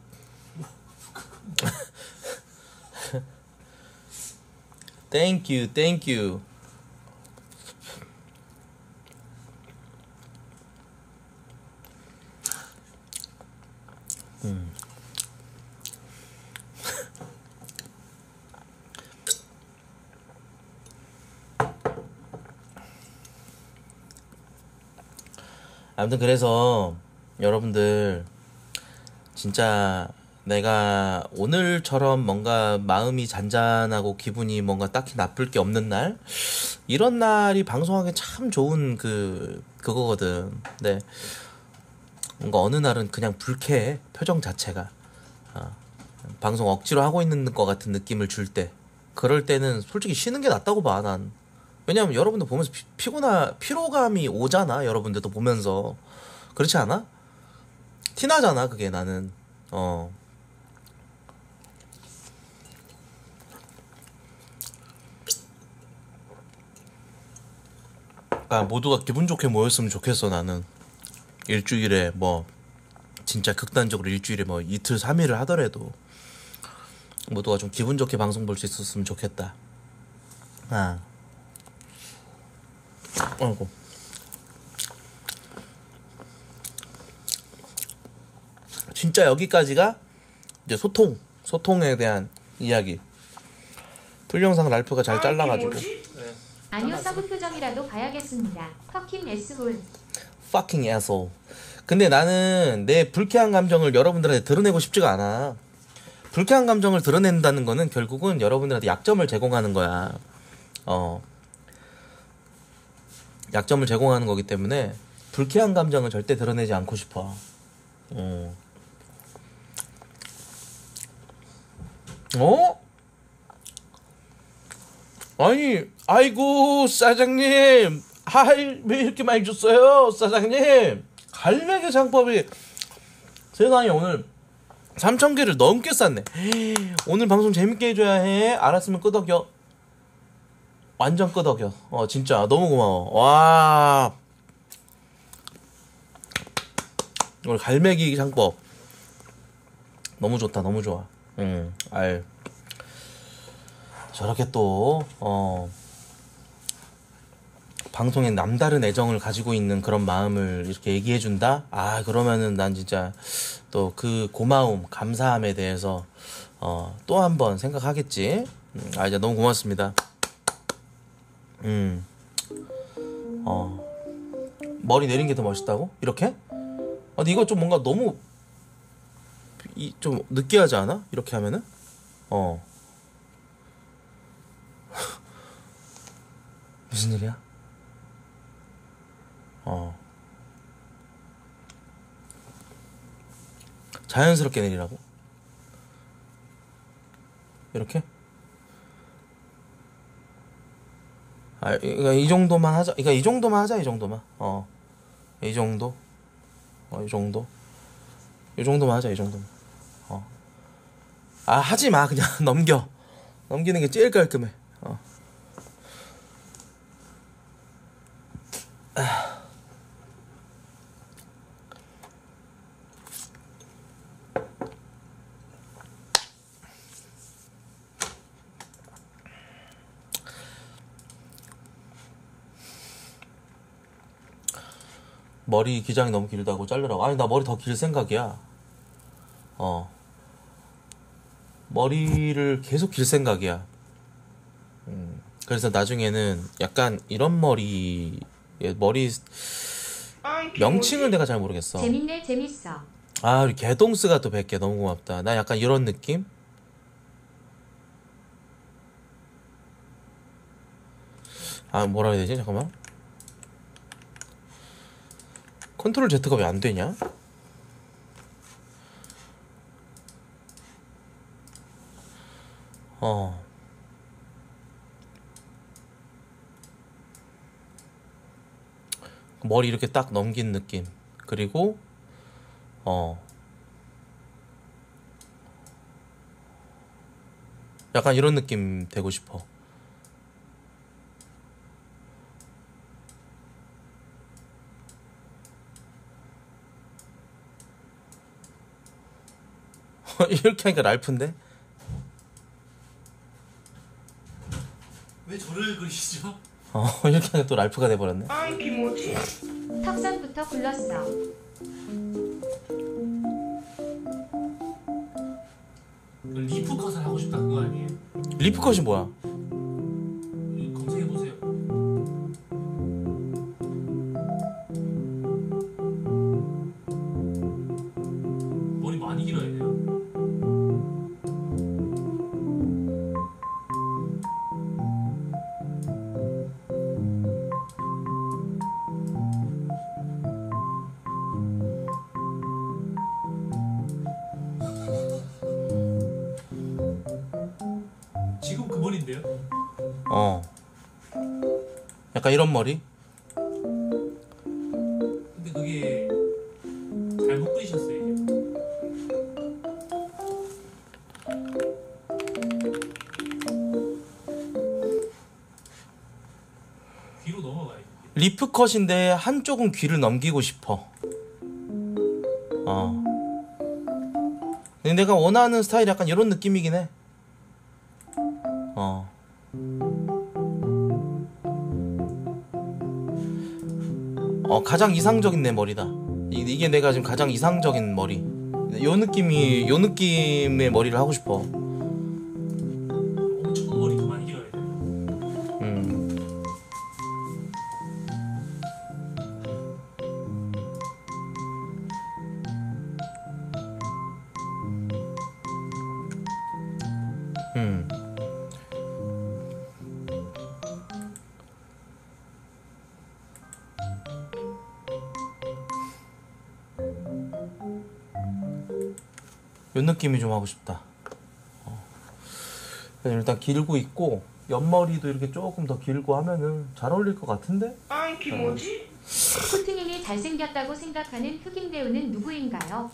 Thank you, thank you. 음. 아무튼 그래서 여러분들 진짜 내가 오늘처럼 뭔가 마음이 잔잔하고 기분이 뭔가 딱히 나쁠 게 없는 날 이런 날이 방송하기 참 좋은 그 그거거든. 네. 뭔가 어느 날은 그냥 불쾌해 표정 자체가. 어, 방송 억지로 하고 있는 것 같은 느낌을 줄 때 그럴 때는 솔직히 쉬는 게 낫다고 봐 난. 왜냐면 여러분들 보면서 피, 피곤하 피로감이 오잖아. 여러분들도 보면서 그렇지 않아? 티나잖아 그게 나는. 어. 그러니까 모두가 기분 좋게 모였으면 좋겠어 나는. 일주일에 뭐 진짜 극단적으로 일주일에 뭐 이틀 삼일을 하더라도 모두가 좀 기분 좋게 방송 볼 수 있었으면 좋겠다. 아. 아이고. 진짜 여기까지가 이제 소통 소통에 대한 이야기. 풀영상 랄프가 잘 잘라가지고. 아니요 서브 표정이라도 봐야겠습니다. 퍼킹 S홀. fucking asshole. 근데 나는 내 불쾌한 감정을 여러분들한테 드러내고 싶지가 않아. 불쾌한 감정을 드러낸다는 거는 결국은 여러분들한테 약점을 제공하는 거야. 어. 약점을 제공하는 거기 때문에 불쾌한 감정을 절대 드러내지 않고 싶어. 어? 어? 아니, 아이고, 사장님. 아이, 왜 이렇게 많이 줬어요, 사장님? 갈매기 장법이 세상에 오늘 삼천 개를 넘게 쌌네. 오늘 방송 재밌게 해줘야 해. 알았으면 끄덕여. 완전 끄덕여. 어, 진짜 너무 고마워. 와. 오늘 갈매기 장법 너무 좋다, 너무 좋아. 응, 알. 저렇게 또, 어. 방송에 남다른 애정을 가지고 있는 그런 마음을 이렇게 얘기해준다? 아, 그러면은 난 진짜 또 그 고마움, 감사함에 대해서 어, 또 한 번 생각하겠지. 음, 아, 이제 너무 고맙습니다. 음, 어, 머리 내린 게 더 멋있다고? 이렇게? 아, 근데 이거 좀 뭔가 너무 이, 좀 느끼하지 않아? 이렇게 하면은? 어. 무슨 일이야? 어. 자연스럽게 내리라고? 이렇게? 아, 그러니까 이 정도만 하자. 그러니까 이 정도만 하자, 이 정도만. 어. 이 정도. 어, 이 정도. 이 정도만 하자, 이 정도만. 어. 아, 하지 마. 그냥 넘겨. 넘기는 게 제일 깔끔해. 어. 아. 머리 기장이 너무 길다고 자르라고. 아니, 나 머리 더 길 생각이야. 어. 머리를 계속 길 생각이야. 음. 그래서 나중에는 약간 이런 머리, 머리 명칭을 내가 잘 모르겠어. 재밌네, 재밌어. 아, 우리 개동스가 또 백 개 너무 고맙다. 나 약간 이런 느낌? 아, 뭐라 해야 되지? 잠깐만. 컨트롤 Z가 왜 안 되냐? 어. 머리 이렇게 딱 넘긴 느낌. 그리고 어. 약간 이런 느낌 되고 싶어. 이렇게 하니까 랄프인데? 왜 저를 그리시죠? 어, 이렇게 하니까 또 랄프가 돼버렸네. あん気持ちいい 턱선부터 굴렀어. 리프 컷을 하고 싶다 그거 아니에요? 리프컷이 뭐야? 검색해 보세요. 머리 많이 길어야 돼요. 지금 그 머리인데요? 어. 약간 이런 머리? 근데 그게 잘못 그리셨어요. 이게. 귀로 넘어가야지. 리프컷인데 한쪽은 귀를 넘기고 싶어. 어. 근데 내가 원하는 스타일이 약간 이런 느낌이긴 해. 어. 어, 가장 이상적인 내 머리다. 이, 이게 내가 지금 가장 이상적인 머리. 요 느낌이, 요 느낌의 머리를 하고 싶어. 엄청 머리 더 많이 길어야 돼요. 음. 음. 요 느낌이 좀 하고 싶다. 어. 일단 길고 있고 옆머리도 이렇게 조금 더 길고 하면은 잘 어울릴 것 같은데? あん気持ちいい 코트님이 잘생겼다고 생각하는 흑인 배우는 누구인가요?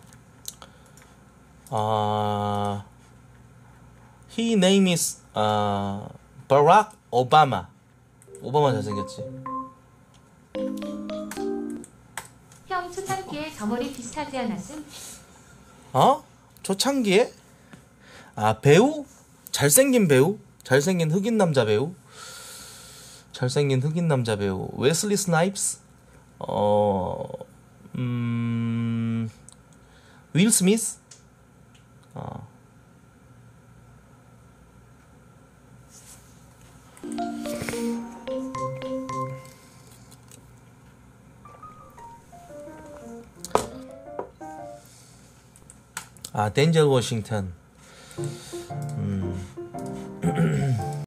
아, he name is 아 Barack Obama. 오바마 잘생겼지. 형 초창기에 저 머리 비슷하지 않았음? 어? 초창기에? 아, 배우? 잘생긴 배우? 잘생긴 흑인 남자 배우? 잘생긴 흑인 남자 배우 웨슬리 스나이프스, 어, 음, 윌 스미스, 어. 아 덴젤 워싱턴. 음.